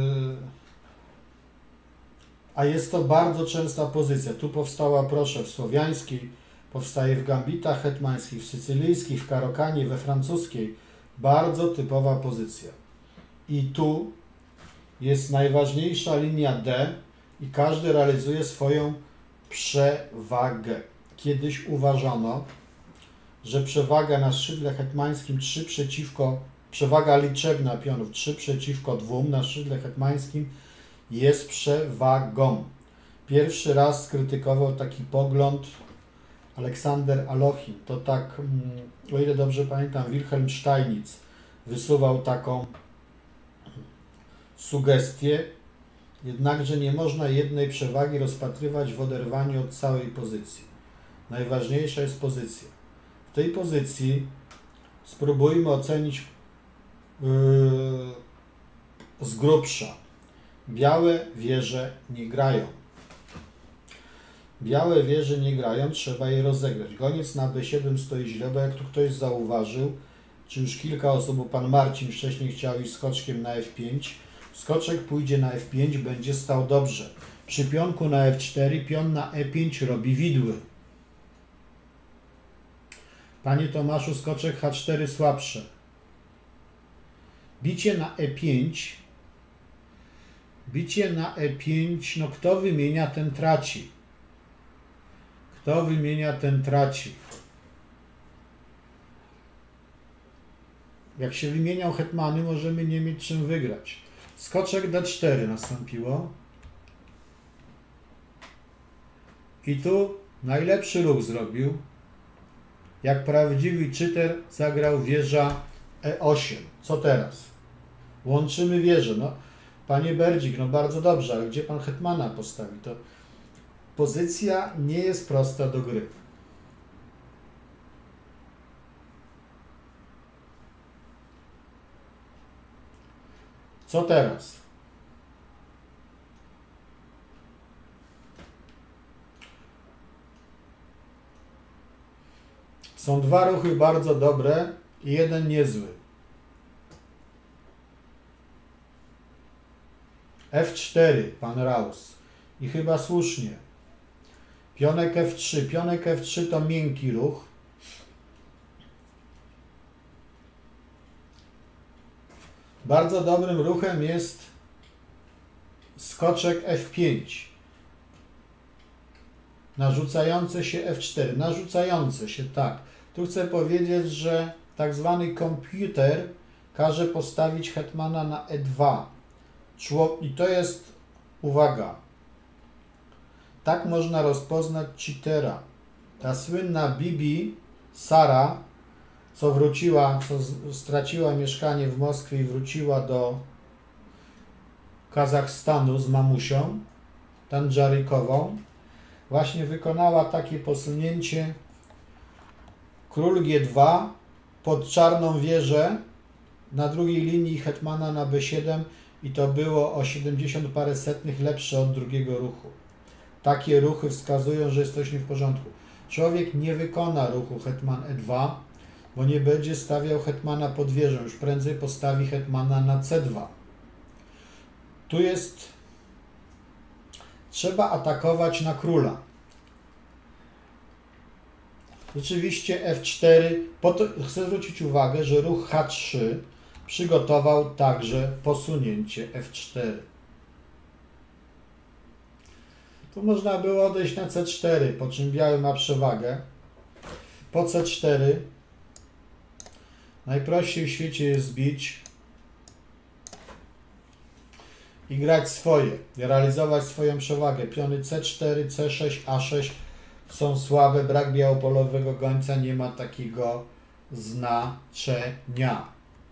a jest to bardzo częsta pozycja. Tu powstała, proszę, w słowiańskiej, powstaje w gambitach hetmańskich, w sycylijskich, w karokanie, we francuskiej. Bardzo typowa pozycja. I tu jest najważniejsza linia D i każdy realizuje swoją przewagę. Kiedyś uważano, że przewaga na skrzydle hetmańskim trzy przeciwko, przewaga liczebna pionów trzy przeciwko dwóm na skrzydle hetmańskim jest przewagą. Pierwszy raz skrytykował taki pogląd Aleksander Alochin. To tak, o ile dobrze pamiętam, Wilhelm Steinitz wysuwał taką sugestię, jednakże nie można jednej przewagi rozpatrywać w oderwaniu od całej pozycji. Najważniejsza jest pozycja. W tej pozycji spróbujmy ocenić yy, z grubsza. Białe wieże nie grają. Białe wieże nie grają, trzeba je rozegrać. Goniec na B siedem stoi źle, bo jak tu ktoś zauważył, czy już kilka osób, bo pan Marcin wcześniej chciał iść skoczkiem na F pięć, skoczek pójdzie na F pięć, będzie stał dobrze. Przy pionku na F cztery, pion na E pięć robi widły. Panie Tomaszu, skoczek H cztery słabsze. Bicie na E pięć, bicie na E pięć, no kto wymienia, ten traci. Kto wymienia, ten traci. Jak się wymieniał hetmany, możemy nie mieć czym wygrać. Skoczek D cztery nastąpiło. I tu najlepszy ruch zrobił. Jak prawdziwy czyter zagrał wieża E osiem. Co teraz? Łączymy wieże. No, Panie Berdzik, no bardzo dobrze, ale gdzie pan hetmana postawi? To pozycja nie jest prosta do gry. Co teraz? Są dwa ruchy bardzo dobre i jeden niezły. F cztery, pan Raus. I chyba słusznie. Pionek F trzy. Pionek F trzy to miękki ruch. Bardzo dobrym ruchem jest skoczek F pięć. Narzucające się F cztery. Narzucające się, tak. Tu chcę powiedzieć, że tak zwany komputer każe postawić hetmana na E dwa. I to jest, uwaga, tak można rozpoznać cheatera. Ta słynna Bibi Sara, co wróciła, co straciła mieszkanie w Moskwie i wróciła do Kazachstanu z mamusią Tandżarykową, właśnie wykonała takie posunięcie król G dwa pod czarną wieżę na drugiej linii hetmana na B siedem i to było o siedemdziesiąt parę setnych lepsze od drugiego ruchu. Takie ruchy wskazują, że jest coś nie w porządku. Człowiek nie wykona ruchu hetman E dwa, bo nie będzie stawiał hetmana pod wieżą, już prędzej postawi hetmana na C dwa. Tu jest, trzeba atakować na króla. Rzeczywiście F cztery, po to chcę zwrócić uwagę, że ruch H trzy przygotował także posunięcie F cztery. Tu można było odejść na C cztery, po czym biały ma przewagę. Po C cztery najprościej w świecie jest bić i grać swoje, realizować swoją przewagę. Piony C cztery, C sześć, A sześć są słabe, brak białopolowego gońca, nie ma takiego znaczenia.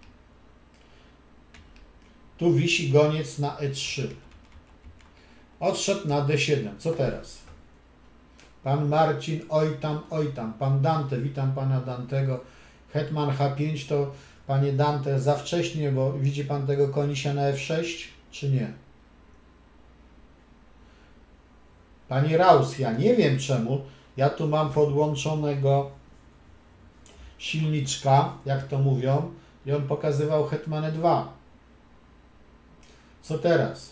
Tu wisi goniec na E trzy. Odszedł na D siedem. Co teraz? Pan Marcin, oj tam, oj tam. Pan Dante, witam pana Dantego. Hetman H pięć to, panie Dante, za wcześnie, bo widzi pan tego konisia na F sześć, czy nie? Panie Raus, ja nie wiem czemu. Ja tu mam podłączonego silniczka, jak to mówią, i on pokazywał hetman E dwa. Co teraz?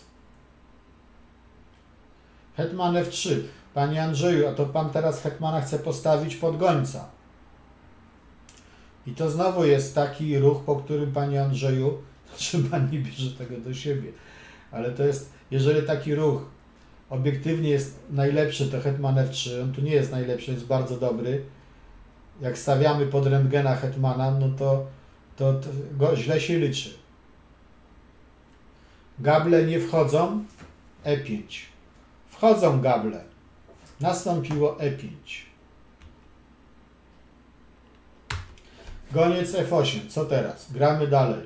Hetman F trzy. Panie Andrzeju, a to pan teraz hetmana chce postawić pod gońca. I to znowu jest taki ruch, po którym, panie Andrzeju, znaczy pan nie bierze tego do siebie, ale to jest, jeżeli taki ruch obiektywnie jest najlepszy, to hetman F trzy, on tu nie jest najlepszy, jest bardzo dobry. Jak stawiamy pod rentgena hetmana, no to, to, to go źle się liczy. Gable nie wchodzą, E pięć. Wchodzą gable. Nastąpiło E pięć. Goniec F osiem. Co teraz? Gramy dalej.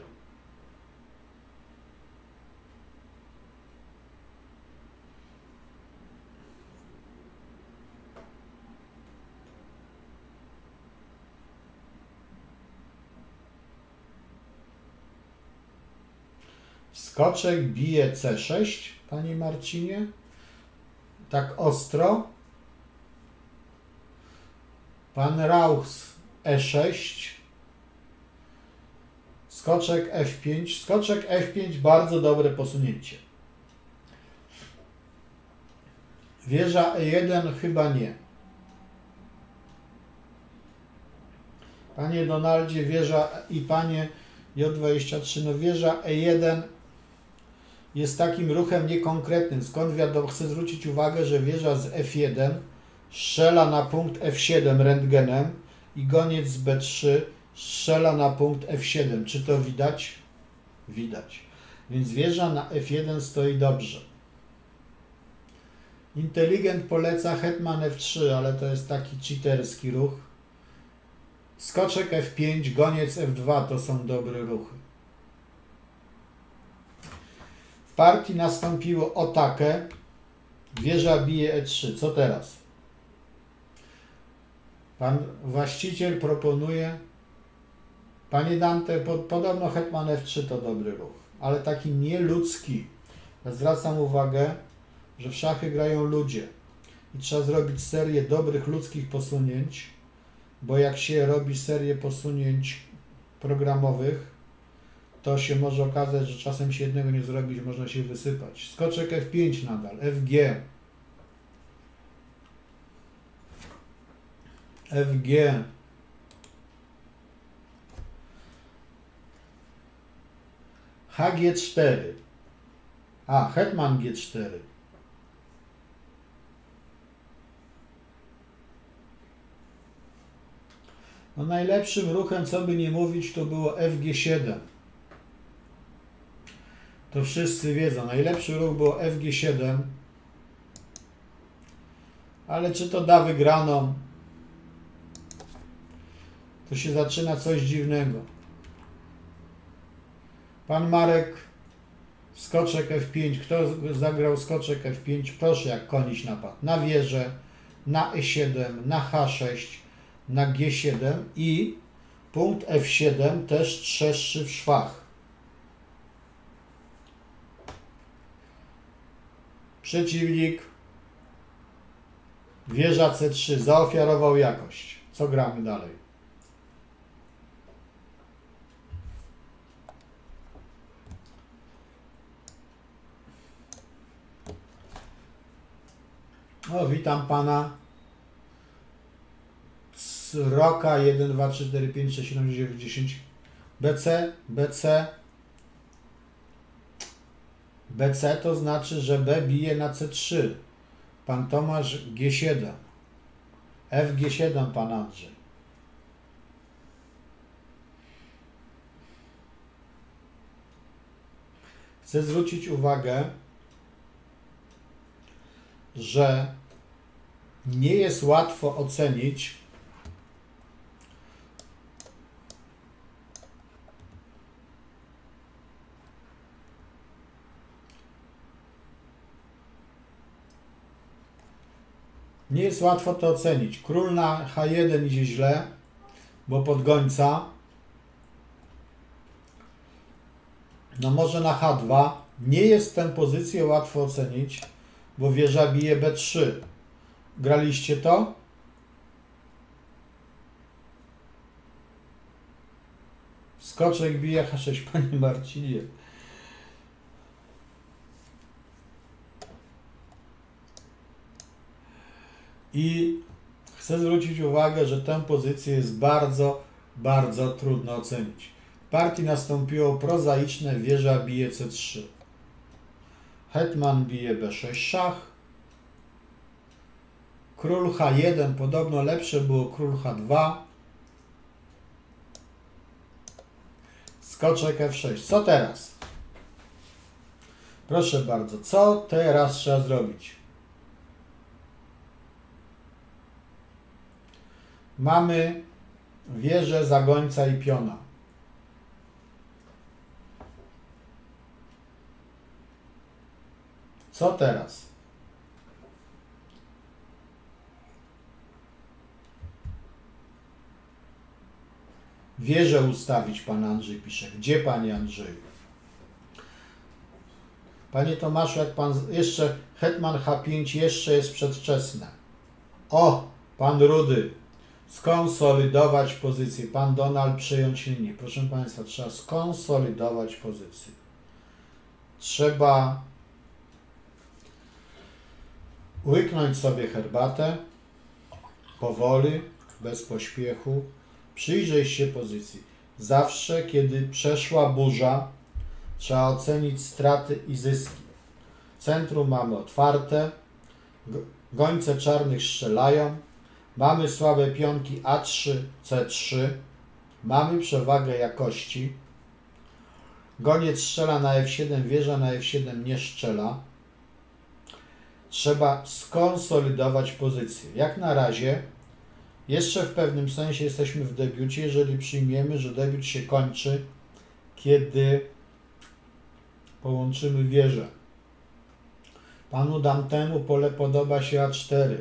Skoczek bije C sześć, panie Marcinie. Tak ostro. Pan Raus E sześć. Skoczek F pięć. Skoczek F pięć, bardzo dobre posunięcie. Wieża E jeden chyba nie. Panie Donaldzie, wieża i panie J dwadzieścia trzy, no wieża E jeden jest takim ruchem niekonkretnym. Skąd wiadomo, chcę zwrócić uwagę, że wieża z F jeden strzela na punkt F siedem rentgenem i goniec z B trzy strzela na punkt F siedem. Czy to widać? Widać. Więc wieża na F jeden stoi dobrze. Inteligent poleca hetman F trzy, ale to jest taki cheaterski ruch. Skoczek F pięć, goniec F dwa to są dobre ruchy. partii nastąpiło otake, wieża bije e trzy. Co teraz? Pan właściciel proponuje, panie Dante, pod, podobno hetman f trzy to dobry ruch, ale taki nieludzki. Ja zwracam uwagę, że w szachy grają ludzie i trzeba zrobić serię dobrych ludzkich posunięć, bo jak się robi serię posunięć programowych, to się może okazać, że czasem się jednego nie zrobić, można się wysypać. Skoczek f pięć nadal, fg. fg. hg cztery. A, hetman g cztery. No najlepszym ruchem, co by nie mówić, to było fg siedem. To wszyscy wiedzą. Najlepszy ruch było fg siedem. Ale czy to da wygraną? To się zaczyna coś dziwnego. Pan Marek, skoczek f pięć. Kto zagrał skoczek f pięć? Proszę, jak konić napad. Na wieżę, na e siedem, na h sześć, na g siedem i punkt f siedem też trzeszczy w szwach. Przeciwnik, wieża c trzy, zaofiarował jakość. Co gramy dalej? O, witam pana. Roka jeden, dwa, trzy, cztery, pięć, sześć, siedem, dziewięć, dziesięć. bc, bc. bc to znaczy, że b bije na c trzy. Pan Tomasz g siedem. fg siedem, pan Andrzej. Chcę zwrócić uwagę, że nie jest łatwo ocenić nie jest łatwo to ocenić. Król na h jeden idzie źle, bo pod gońca. No może na h dwa. Nie jest tę pozycję łatwo ocenić, bo wieża bije b trzy. Graliście to? Skoczek bije h sześć, panie Marcinie. I chcę zwrócić uwagę, że tę pozycję jest bardzo, bardzo trudno ocenić. W partii nastąpiło prozaiczne wieża bije c trzy. Hetman bije b sześć szach. Król h jeden, podobno lepsze było król h dwa. Skoczek f sześć. Co teraz? Proszę bardzo, co teraz trzeba zrobić? Mamy wieżę, zagońca i piona. Co teraz? Wieżę ustawić, pan Andrzej pisze. Gdzie, panie Andrzeju? Panie Tomaszu, jak pan jeszcze hetman h pięć jeszcze jest przedwczesne. O, pan Rudy. Skonsolidować pozycję. Pan Donald przejąć linię. Proszę państwa, trzeba skonsolidować pozycję. Trzeba łyknąć sobie herbatę, powoli, bez pośpiechu, przyjrzeć się pozycji. Zawsze, kiedy przeszła burza, trzeba ocenić straty i zyski. Centrum mamy otwarte, gońce czarnych strzelają, mamy słabe pionki a trzy, c trzy, mamy przewagę jakości, goniec strzela na f siedem, wieża na f siedem nie strzela. Trzeba skonsolidować pozycję. Jak na razie, jeszcze w pewnym sensie jesteśmy w debiucie, jeżeli przyjmiemy, że debiut się kończy, kiedy Połączymy wieże. Panu Dantemu pole podoba się A cztery.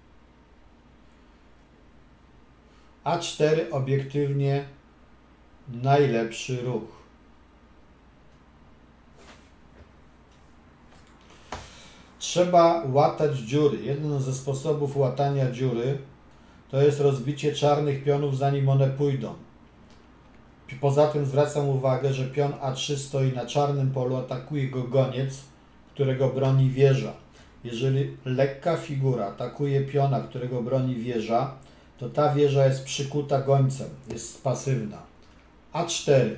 A cztery obiektywnie najlepszy ruch. Trzeba łatać dziury. Jeden ze sposobów łatania dziury to jest rozbicie czarnych pionów, zanim one pójdą. Poza tym zwracam uwagę, że pion A trzy stoi na czarnym polu, atakuje go goniec, którego broni wieża. Jeżeli lekka figura atakuje piona, którego broni wieża, to ta wieża jest przykuta gońcem, jest pasywna. A cztery.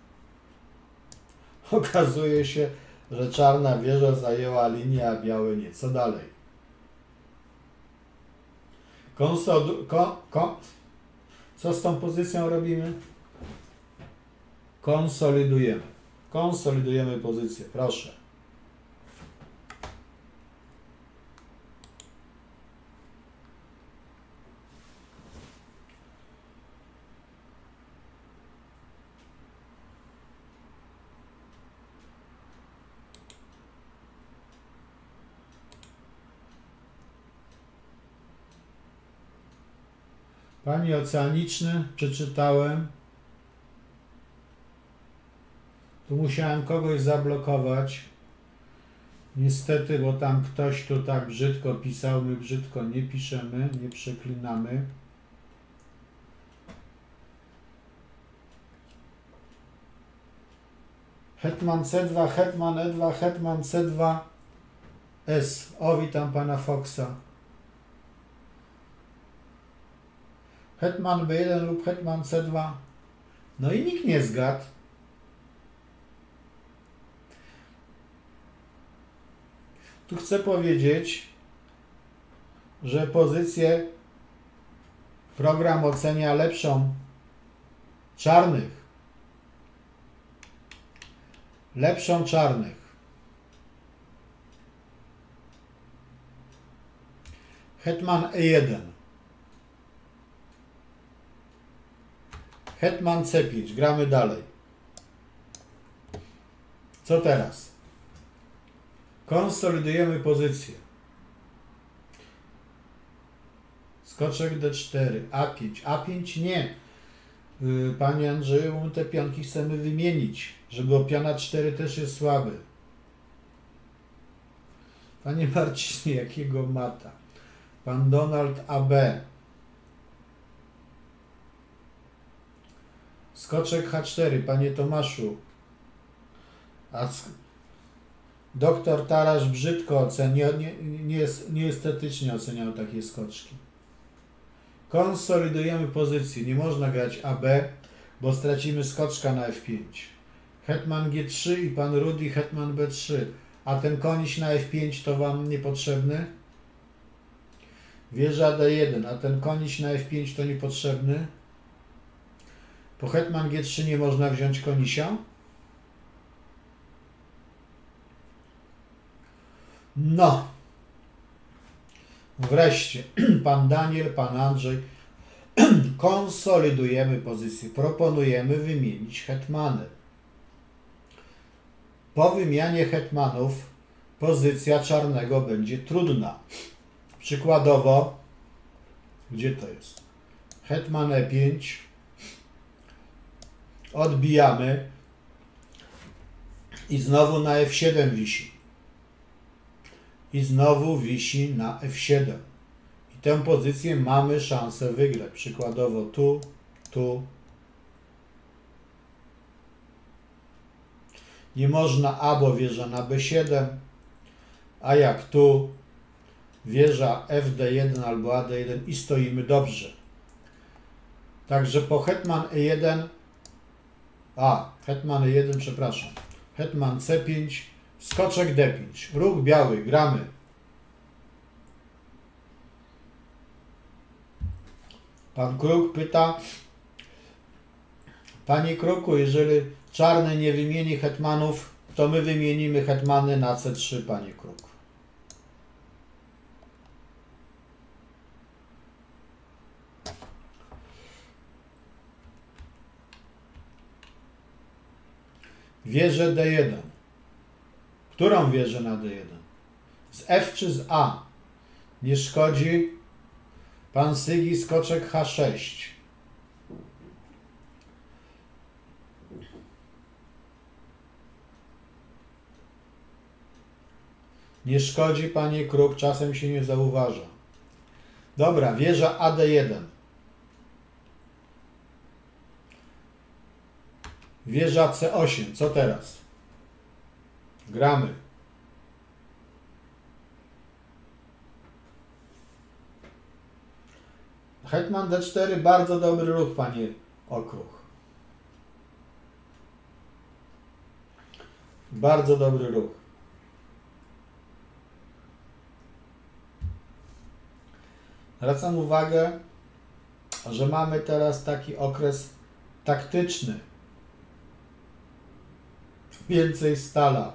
Okazuje się, że czarna wieża zajęła linię, a białe nie. Co dalej? Konsodu, ko, ko, co z tą pozycją robimy? Konsolidujemy. Konsolidujemy pozycję. Proszę. Pani Oceaniczny, przeczytałem. Tu musiałem kogoś zablokować. Niestety, bo tam ktoś tu tak brzydko pisał. My brzydko nie piszemy, nie przeklinamy. Hetman C dwa, Hetman E dwa, Hetman C dwa S. O, witam pana Foxa. Hetman B jeden lub Hetman C dwa. No i nikt nie zgadł. Tu chcę powiedzieć, że pozycję program ocenia lepszą czarnych. Lepszą czarnych. Hetman E jeden. Hetman C pięć. Gramy dalej. Co teraz? Konsolidujemy pozycję. Skoczek D cztery. A pięć. A pięć nie. Panie Andrzeju, my te pionki chcemy wymienić, żeby o piona cztery też jest słaby. Panie Marcinie, jakiego mata? Pan Donald A B. Skoczek H cztery, panie Tomaszu. A doktor Tarasz brzydko oceniał, nie, nie, nieestetycznie oceniał takie skoczki. Konsolidujemy pozycję. Nie można grać A B, bo stracimy skoczka na F pięć. Hetman G trzy i pan Rudy Hetman B trzy. A ten koniś na F pięć to wam niepotrzebny? Wieża D jeden, a ten koniś na F pięć to niepotrzebny? Po Hetman G trzy nie można wziąć konisia? No. Wreszcie, pan Daniel, pan Andrzej. Konsolidujemy pozycję. Proponujemy wymienić hetmany. Po wymianie hetmanów pozycja czarnego będzie trudna. Przykładowo, gdzie to jest? Hetman E pięć. Odbijamy i znowu na F siedem wisi. I znowu wisi na F siedem. I tę pozycję mamy szansę wygrać. Przykładowo tu, tu. Nie można A, bo wieża na B siedem. A jak tu, wieża F D jeden albo A D jeden i stoimy dobrze. Także po Hetman E jeden, a, Hetman E jeden, przepraszam, Hetman C pięć, skoczek D pięć, ruch biały, gramy. Pan Kruk pyta, panie Kruku, jeżeli czarny nie wymieni hetmanów, to my wymienimy hetmany na C trzy, panie Kruk. Wieżę D jeden. Którą wieżę na D jeden? Z F czy z A? Nie szkodzi. Pan Sygi, skoczek H sześć. Nie szkodzi, panie Kruk, czasem się nie zauważa. Dobra, wieża A D jeden. Wieża C osiem. Co teraz? Gramy. Hetman D cztery, bardzo dobry ruch, panie Okruch. Bardzo dobry ruch. Zwracam uwagę, że mamy teraz taki okres taktyczny. Więcej stala.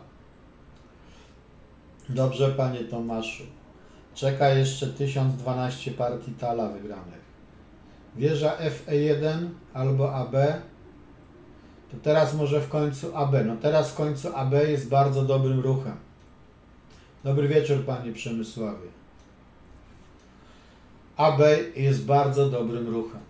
Dobrze, panie Tomaszu. Czeka jeszcze tysiąc dwanaście partii tala wygranych. Wieża F E jeden albo A B. To teraz może w końcu A B. No teraz w końcu A B jest bardzo dobrym ruchem. Dobry wieczór, panie Przemysławie. A B jest bardzo dobrym ruchem.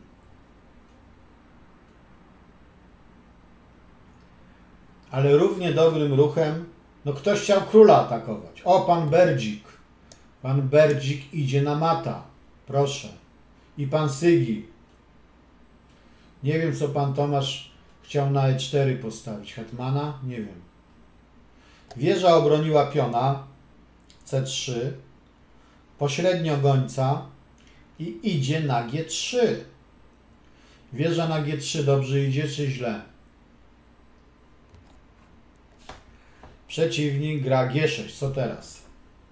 Ale równie dobrym ruchem, no ktoś chciał króla atakować. O, pan Berdzik. Pan Berdzik idzie na mata. Proszę. I pan Sygi. Nie wiem, co pan Tomasz chciał na E cztery postawić. Hetmana? Nie wiem. Wieża obroniła piona. C trzy. Pośrednio gońca. I idzie na G trzy. Wieża na G trzy dobrze idzie, czy źle? Przeciwnik gra G sześć. Co teraz?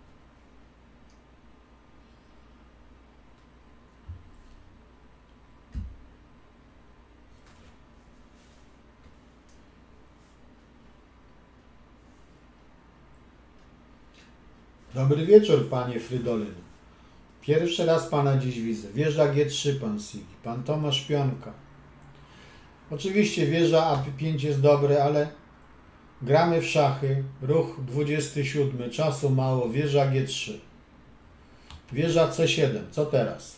Dobry wieczór, panie Frydolyn. Pierwszy raz pana dziś widzę. Wieża G trzy, pan Sigi. Pan Tomasz Pionka. Oczywiście wieża A pięć jest dobre, ale gramy w szachy. Ruch dwudziesty siódmy. Czasu mało. Wieża G trzy. Wieża C siedem. Co teraz?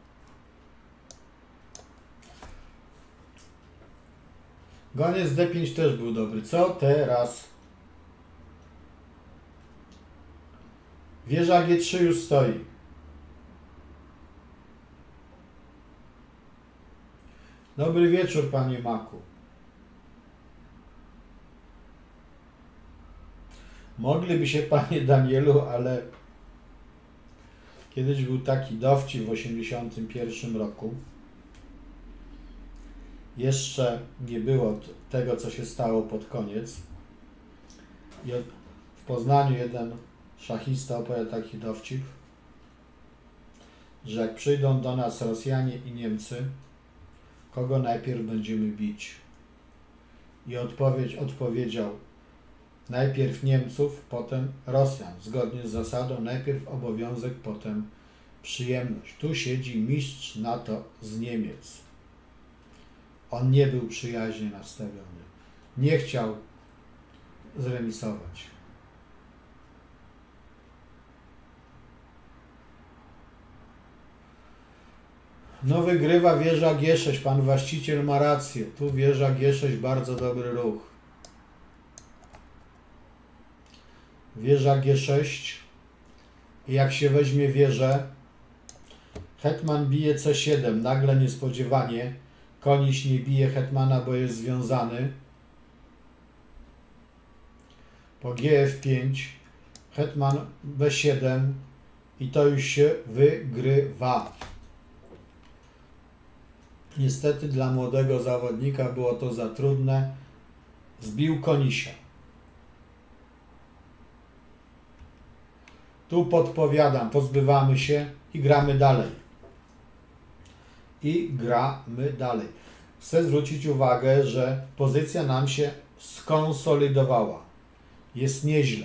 Goniec D pięć też był dobry. Co teraz? Wieża G trzy już stoi. Dobry wieczór, panie Maku. Mogliby się, panie Danielu, ale kiedyś był taki dowcip w osiemdziesiątym pierwszym roku. Jeszcze nie było tego, co się stało pod koniec. I w Poznaniu jeden szachista opowiada taki dowcip, że jak przyjdą do nas Rosjanie i Niemcy, kogo najpierw będziemy bić? I odpowiedź odpowiedział: najpierw Niemców, potem Rosjan. Zgodnie z zasadą najpierw obowiązek, potem przyjemność. Tu siedzi mistrz NATO z Niemiec. On nie był przyjaźnie nastawiony. Nie chciał zremisować. No wygrywa wieża G sześć. Pan właściciel ma rację. Tu wieża G sześć, bardzo dobry ruch. Wieża G sześć. I jak się weźmie wieżę, hetman bije C siedem. Nagle, niespodziewanie, koniś nie bije hetmana, bo jest związany. Po G F pięć. Hetman B siedem. I to już się wygrywa. Niestety dla młodego zawodnika było to za trudne. Zbił konisia. Tu podpowiadam, pozbywamy się i gramy dalej. I gramy dalej. Chcę zwrócić uwagę, że pozycja nam się skonsolidowała. Jest nieźle.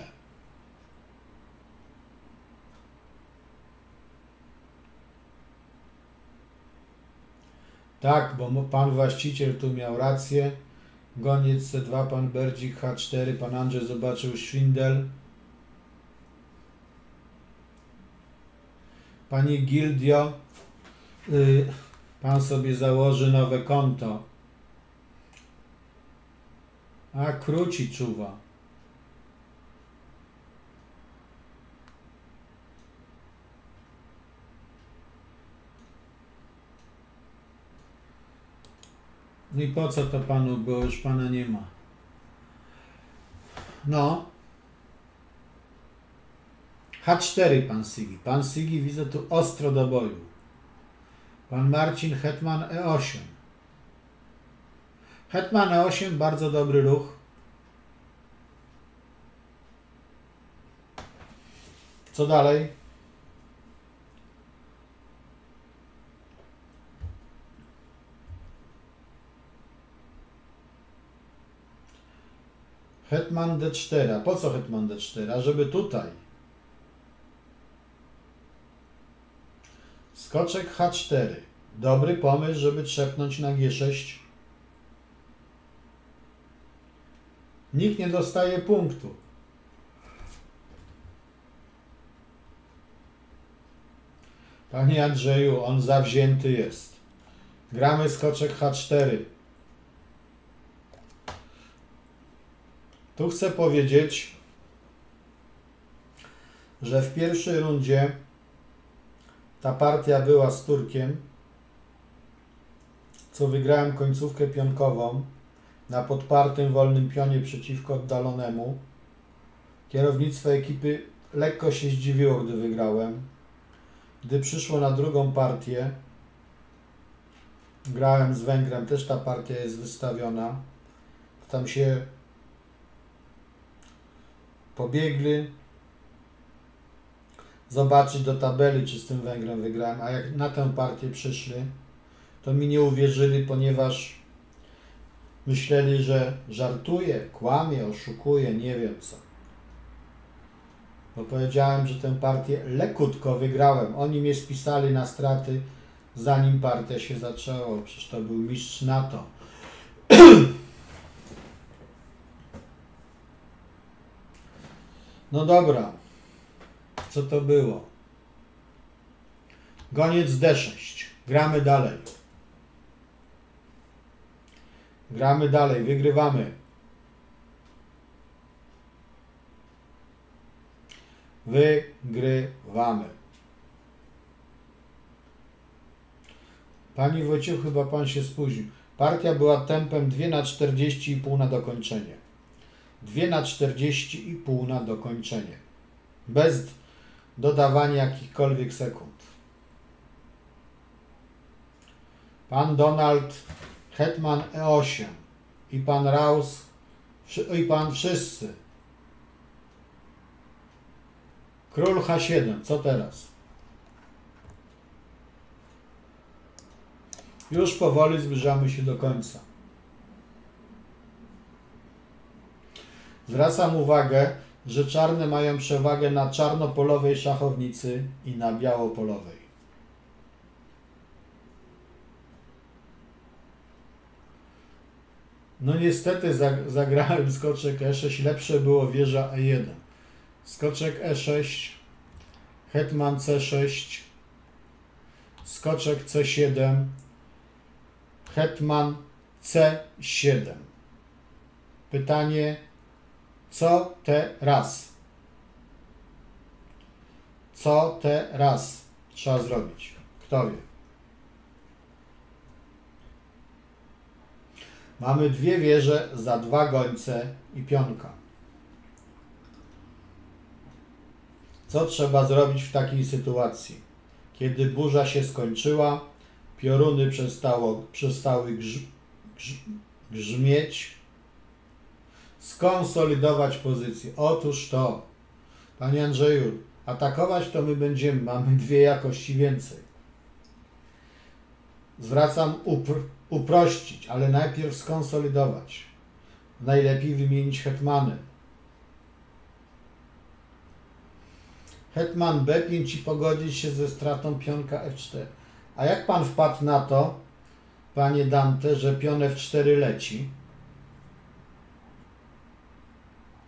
Tak, bo pan właściciel tu miał rację. Goniec C dwa, pan Berdzik H cztery, pan Andrzej zobaczył szwindel. Pani Gildio, yy, pan sobie założy nowe konto. A króci czuwa. No i po co to panu, bo już pana nie ma. No. H cztery pan Sigi. Pan Sigi widzę tu ostro do boju. Pan Marcin hetman E osiem. Hetman E osiem, bardzo dobry ruch. Co dalej? Hetman D cztery. A po co hetman D cztery? A żeby tutaj. Skoczek H cztery. Dobry pomysł, żeby trzepnąć na G sześć. Nikt nie dostaje punktu. Panie Andrzeju, on zawzięty jest. Gramy skoczek H cztery. Tu chcę powiedzieć, że w pierwszej rundzie ta partia była z Turkiem, co wygrałem końcówkę pionkową na podpartym wolnym pionie przeciwko oddalonemu. Kierownictwo ekipy lekko się zdziwiło, gdy wygrałem. Gdy przyszło na drugą partię, grałem z Węgrem, też ta partia jest wystawiona. Tam się pobiegli zobaczyć do tabeli, czy z tym Węgrem wygrałem, a jak na tę partię przyszli, to mi nie uwierzyli, ponieważ myśleli, że żartuję, kłamie, oszukuję, nie wiem co. Bo powiedziałem, że tę partię lekutko wygrałem. Oni mnie spisali na straty, zanim partia się zaczęła. Przecież to był mistrz NATO. No dobra. Co to było? Goniec D sześć. Gramy dalej. Gramy dalej. Wygrywamy. Wygrywamy. Pani Wojciech, chyba pan się spóźnił. Partia była tempem dwa na czterdzieści i pół na dokończenie. dwa na czterdzieści i pół na dokończenie. Bez dodawania jakichkolwiek sekund. Pan Donald hetman E osiem i pan Raus i pan wszyscy. Król H siedem. Co teraz? Już powoli zbliżamy się do końca. Zwracam uwagę, że czarne mają przewagę na czarnopolowej szachownicy i na białopolowej. No niestety zagrałem skoczek E sześć, lepsze było wieża E jeden. Skoczek E sześć, hetman C sześć, skoczek C siedem, hetman C siedem. Pytanie, co teraz? Co teraz trzeba zrobić? Kto wie? Mamy dwie wieże za dwa gońce i pionka. Co trzeba zrobić w takiej sytuacji? Kiedy burza się skończyła, pioruny przestało, przestały grz, grz, grzmieć, skonsolidować pozycję. Otóż to, panie Andrzeju, atakować to my będziemy, mamy dwie jakości więcej. Zwracam upr uprościć, ale najpierw skonsolidować. Najlepiej wymienić hetmany. Hetman B pięć i pogodzić się ze stratą pionka F cztery. A jak pan wpadł na to, panie Dante, że pion F cztery leci?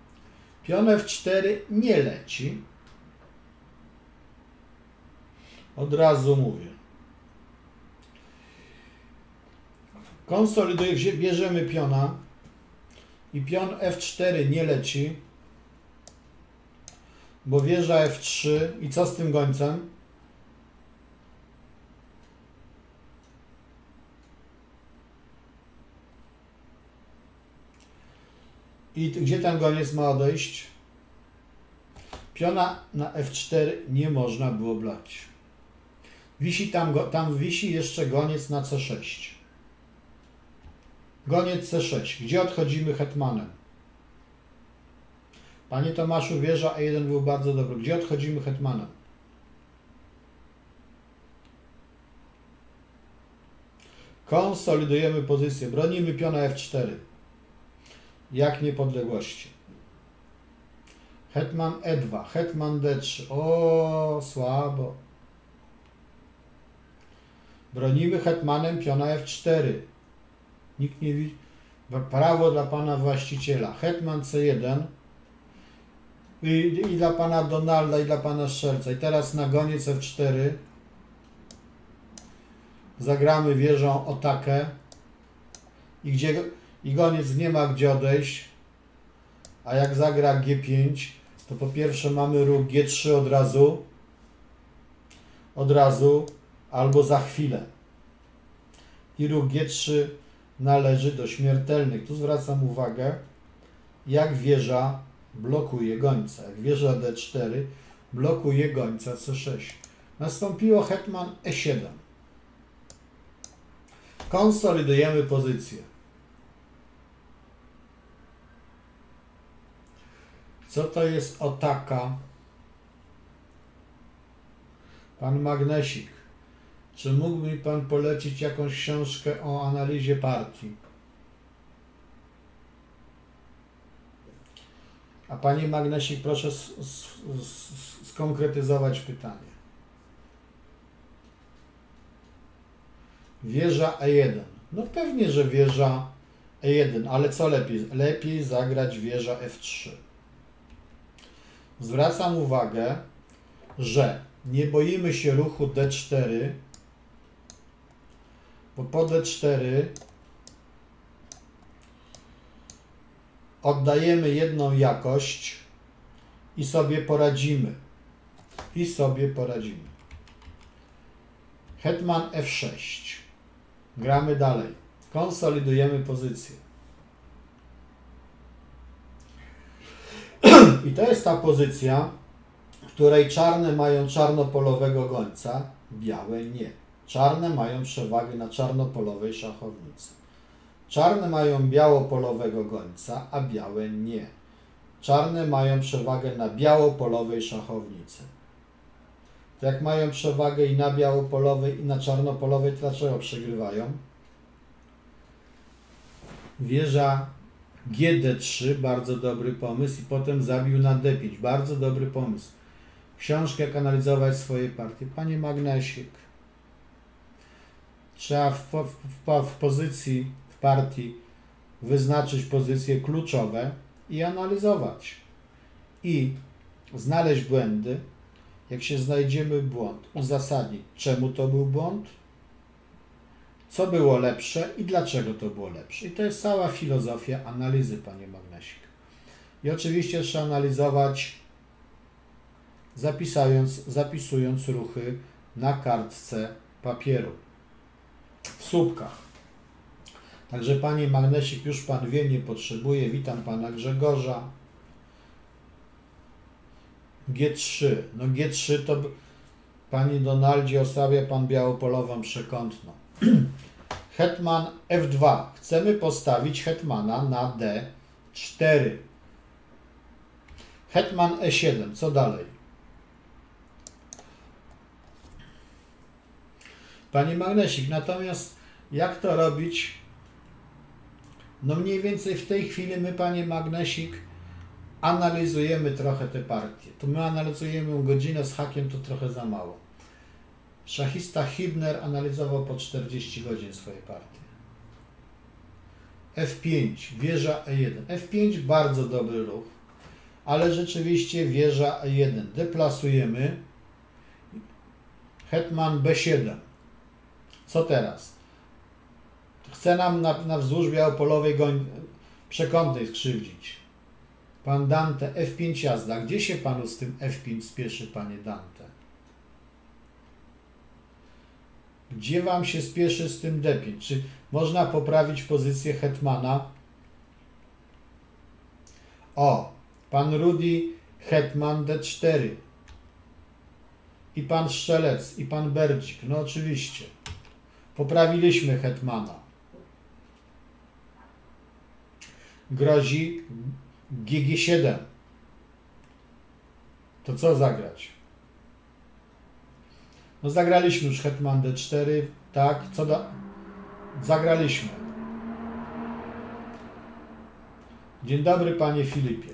Pion F cztery nie leci. Od razu mówię. Konsoliduje, bierzemy piona i pion F cztery nie leci, bo wieża F trzy i co z tym gońcem? I gdzie ten goniec ma odejść? Piona na F cztery nie można było brać. Wisi tam, tam wisi jeszcze goniec na C sześć. Goniec C sześć. Gdzie odchodzimy hetmanem? Panie Tomaszu, wieża E jeden był bardzo dobry. Gdzie odchodzimy hetmanem? Konsolidujemy pozycję. Bronimy piona F cztery. Jak niepodległości. Hetman E dwa. Hetman D trzy. O, słabo. Bronimy hetmanem piona F cztery. Nikt nie widzi. Prawo dla pana właściciela. Hetman C jeden. I, I dla pana Donalda, i dla pana Szczerca. I teraz na goniec F cztery zagramy wieżą o takę. I, gdzie, I goniec nie ma gdzie odejść. A jak zagra G pięć, to po pierwsze mamy ruch G trzy od razu. Od razu. Albo za chwilę. I ruch G trzy należy do śmiertelnych. Tu zwracam uwagę, jak wieża blokuje gońca. Jak wieża D cztery blokuje gońca C sześć. Nastąpiło hetman E siedem. Konsolidujemy pozycję. Co to jest otaka? Pan Magnesik, czy mógłby mi pan polecić jakąś książkę o analizie partii? A panie Magnesik, proszę skonkretyzować pytanie. Wieża E jeden. No pewnie, że wieża E jeden, ale co lepiej? Lepiej zagrać wieża F trzy. Zwracam uwagę, że nie boimy się ruchu D cztery, bo po D cztery oddajemy jedną jakość i sobie poradzimy. I sobie poradzimy. Hetman F sześć. Gramy dalej. Konsolidujemy pozycję. I to jest ta pozycja, w której czarne mają czarnopolowego gońca, białe nie. Czarne mają przewagę na czarnopolowej szachownicy. Czarne mają białopolowego gońca, a białe nie. Czarne mają przewagę na białopolowej szachownicy. To jak mają przewagę i na białopolowej, i na czarnopolowej, to dlaczego przegrywają? Wieża G D trzy, bardzo dobry pomysł, i potem zabił na D pięć, bardzo dobry pomysł. Książkę, jak analizować swoje partie. Panie Magnesik, trzeba w, w, w, w pozycji, w partii wyznaczyć pozycje kluczowe i analizować. I znaleźć błędy. Jak się znajdziemy błąd, uzasadnić, czemu to był błąd, co było lepsze i dlaczego to było lepsze. I to jest cała filozofia analizy, panie Magnesik. I oczywiście trzeba analizować, zapisując, zapisując ruchy na kartce papieru, w słupkach. Także panie Magnesik, już pan wie, nie potrzebuje. Witam pana Grzegorza. G trzy. No G trzy to pani Donaldzie osłabia pan białopolową przekątną. Hetman F dwa. Chcemy postawić hetmana na D cztery. Hetman E siedem. Co dalej? Panie Magnesik, natomiast jak to robić? No mniej więcej w tej chwili my, panie Magnesik, analizujemy trochę te partie. Tu my analizujemy godzinę z hakiem, to trochę za mało. Szachista Hibner analizował po czterdzieści godzin swoje partie. F pięć, wieża E jeden. F pięć, bardzo dobry ruch, ale rzeczywiście wieża E jeden. Deplasujemy. hetman be siedem. Co teraz? Chce nam na, na wzdłuż białopolowej goń, przekątnej skrzywdzić. Pan Dante F pięć jazda. Gdzie się panu z tym F pięć spieszy, panie Dante? Gdzie wam się spieszy z tym D pięć? Czy można poprawić pozycję hetmana? O, pan Rudy hetman D cztery. I pan Strzelec, i pan Berdzik. No oczywiście. Poprawiliśmy hetmana. Grozi G G siedem. To co zagrać? No zagraliśmy już hetman D cztery. Tak, co da... Zagraliśmy. Dzień dobry, panie Filipie.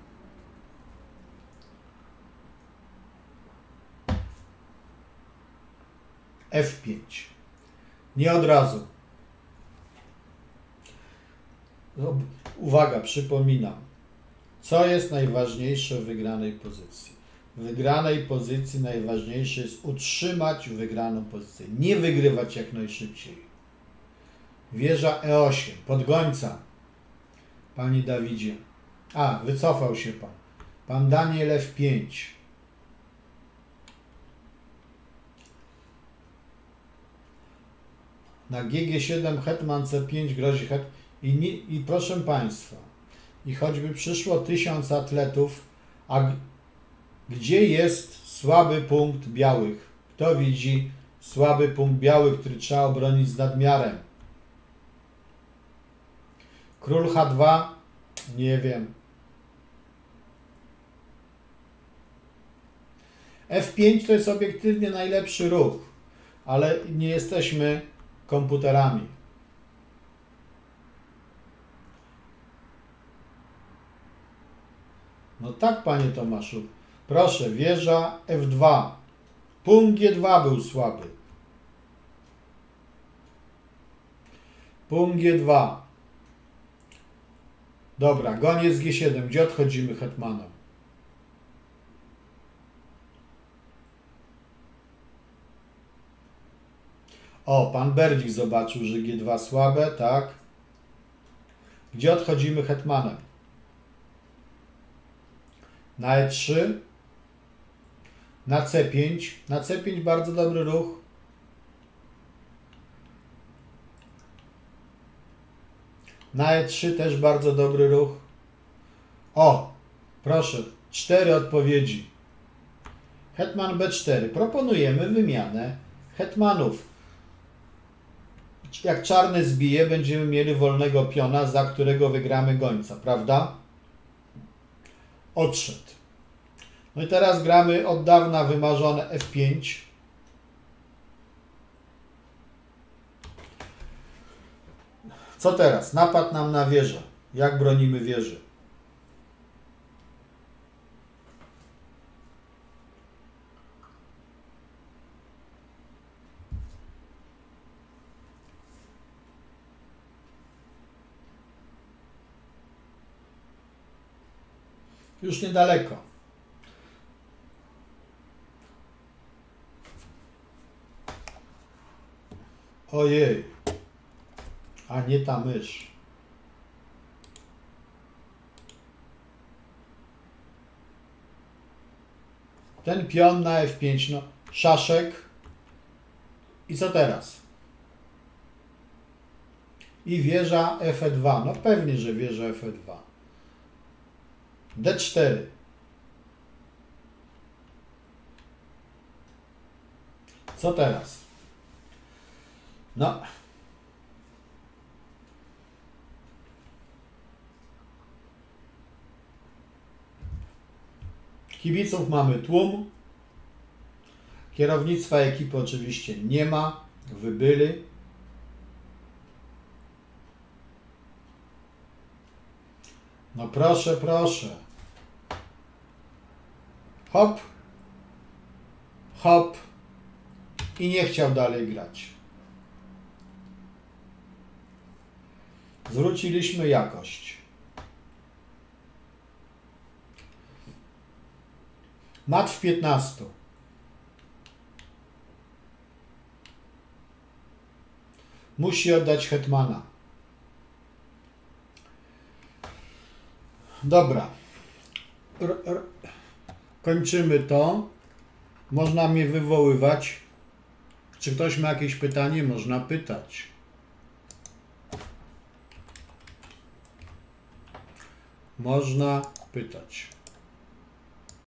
F pięć. Nie od razu. Uwaga, przypominam. Co jest najważniejsze w wygranej pozycji? W wygranej pozycji najważniejsze jest utrzymać wygraną pozycję. Nie wygrywać jak najszybciej. Wieża E osiem. Pod gońca. Panie Dawidzie. A, wycofał się pan. Pan Daniel F pięć. Na G G siedem hetman C pięć grozi het... I, nie, I proszę państwa, i choćby przyszło tysiąc atletów, a g- gdzie jest słaby punkt białych? Kto widzi słaby punkt biały, który trzeba obronić z nadmiarem? Król H dwa? Nie wiem. F pięć to jest obiektywnie najlepszy ruch, ale nie jesteśmy komputerami. No tak, panie Tomaszu. Proszę, wieża F dwa. Punkt G dwa był słaby. Punkt G dwa. Dobra, goniec G siedem. Gdzie odchodzimy hetmanem? O, pan Berdzik zobaczył, że G dwa słabe, tak. Gdzie odchodzimy hetmanem? Na E trzy. Na C pięć. Na C pięć bardzo dobry ruch. Na E trzy też bardzo dobry ruch. O, proszę, cztery odpowiedzi. Hetman B cztery. Proponujemy wymianę hetmanów. Jak czarny zbije, będziemy mieli wolnego piona, za którego wygramy gońca, prawda? Odszedł. No i teraz gramy od dawna wymarzone F pięć. Co teraz? Napad nam na wieżę. Jak bronimy wieży? Już niedaleko. Ojej. A nie ta mysz. Ten pion na F pięć, no szaszek. I co teraz? I wieża F dwa. No pewnie, że wieża F dwa. D cztery. Co teraz? No. Kibiców mamy tłum. Kierownictwa ekipy oczywiście nie ma. Wybyli. No proszę, proszę. Hop. Hop. I nie chciał dalej grać. Zwróciliśmy jakość. Mat w piętnastu. musi oddać hetmana. Dobra. R r kończymy to. Można mnie wywoływać. Czy ktoś ma jakieś pytanie? Można pytać. Można pytać.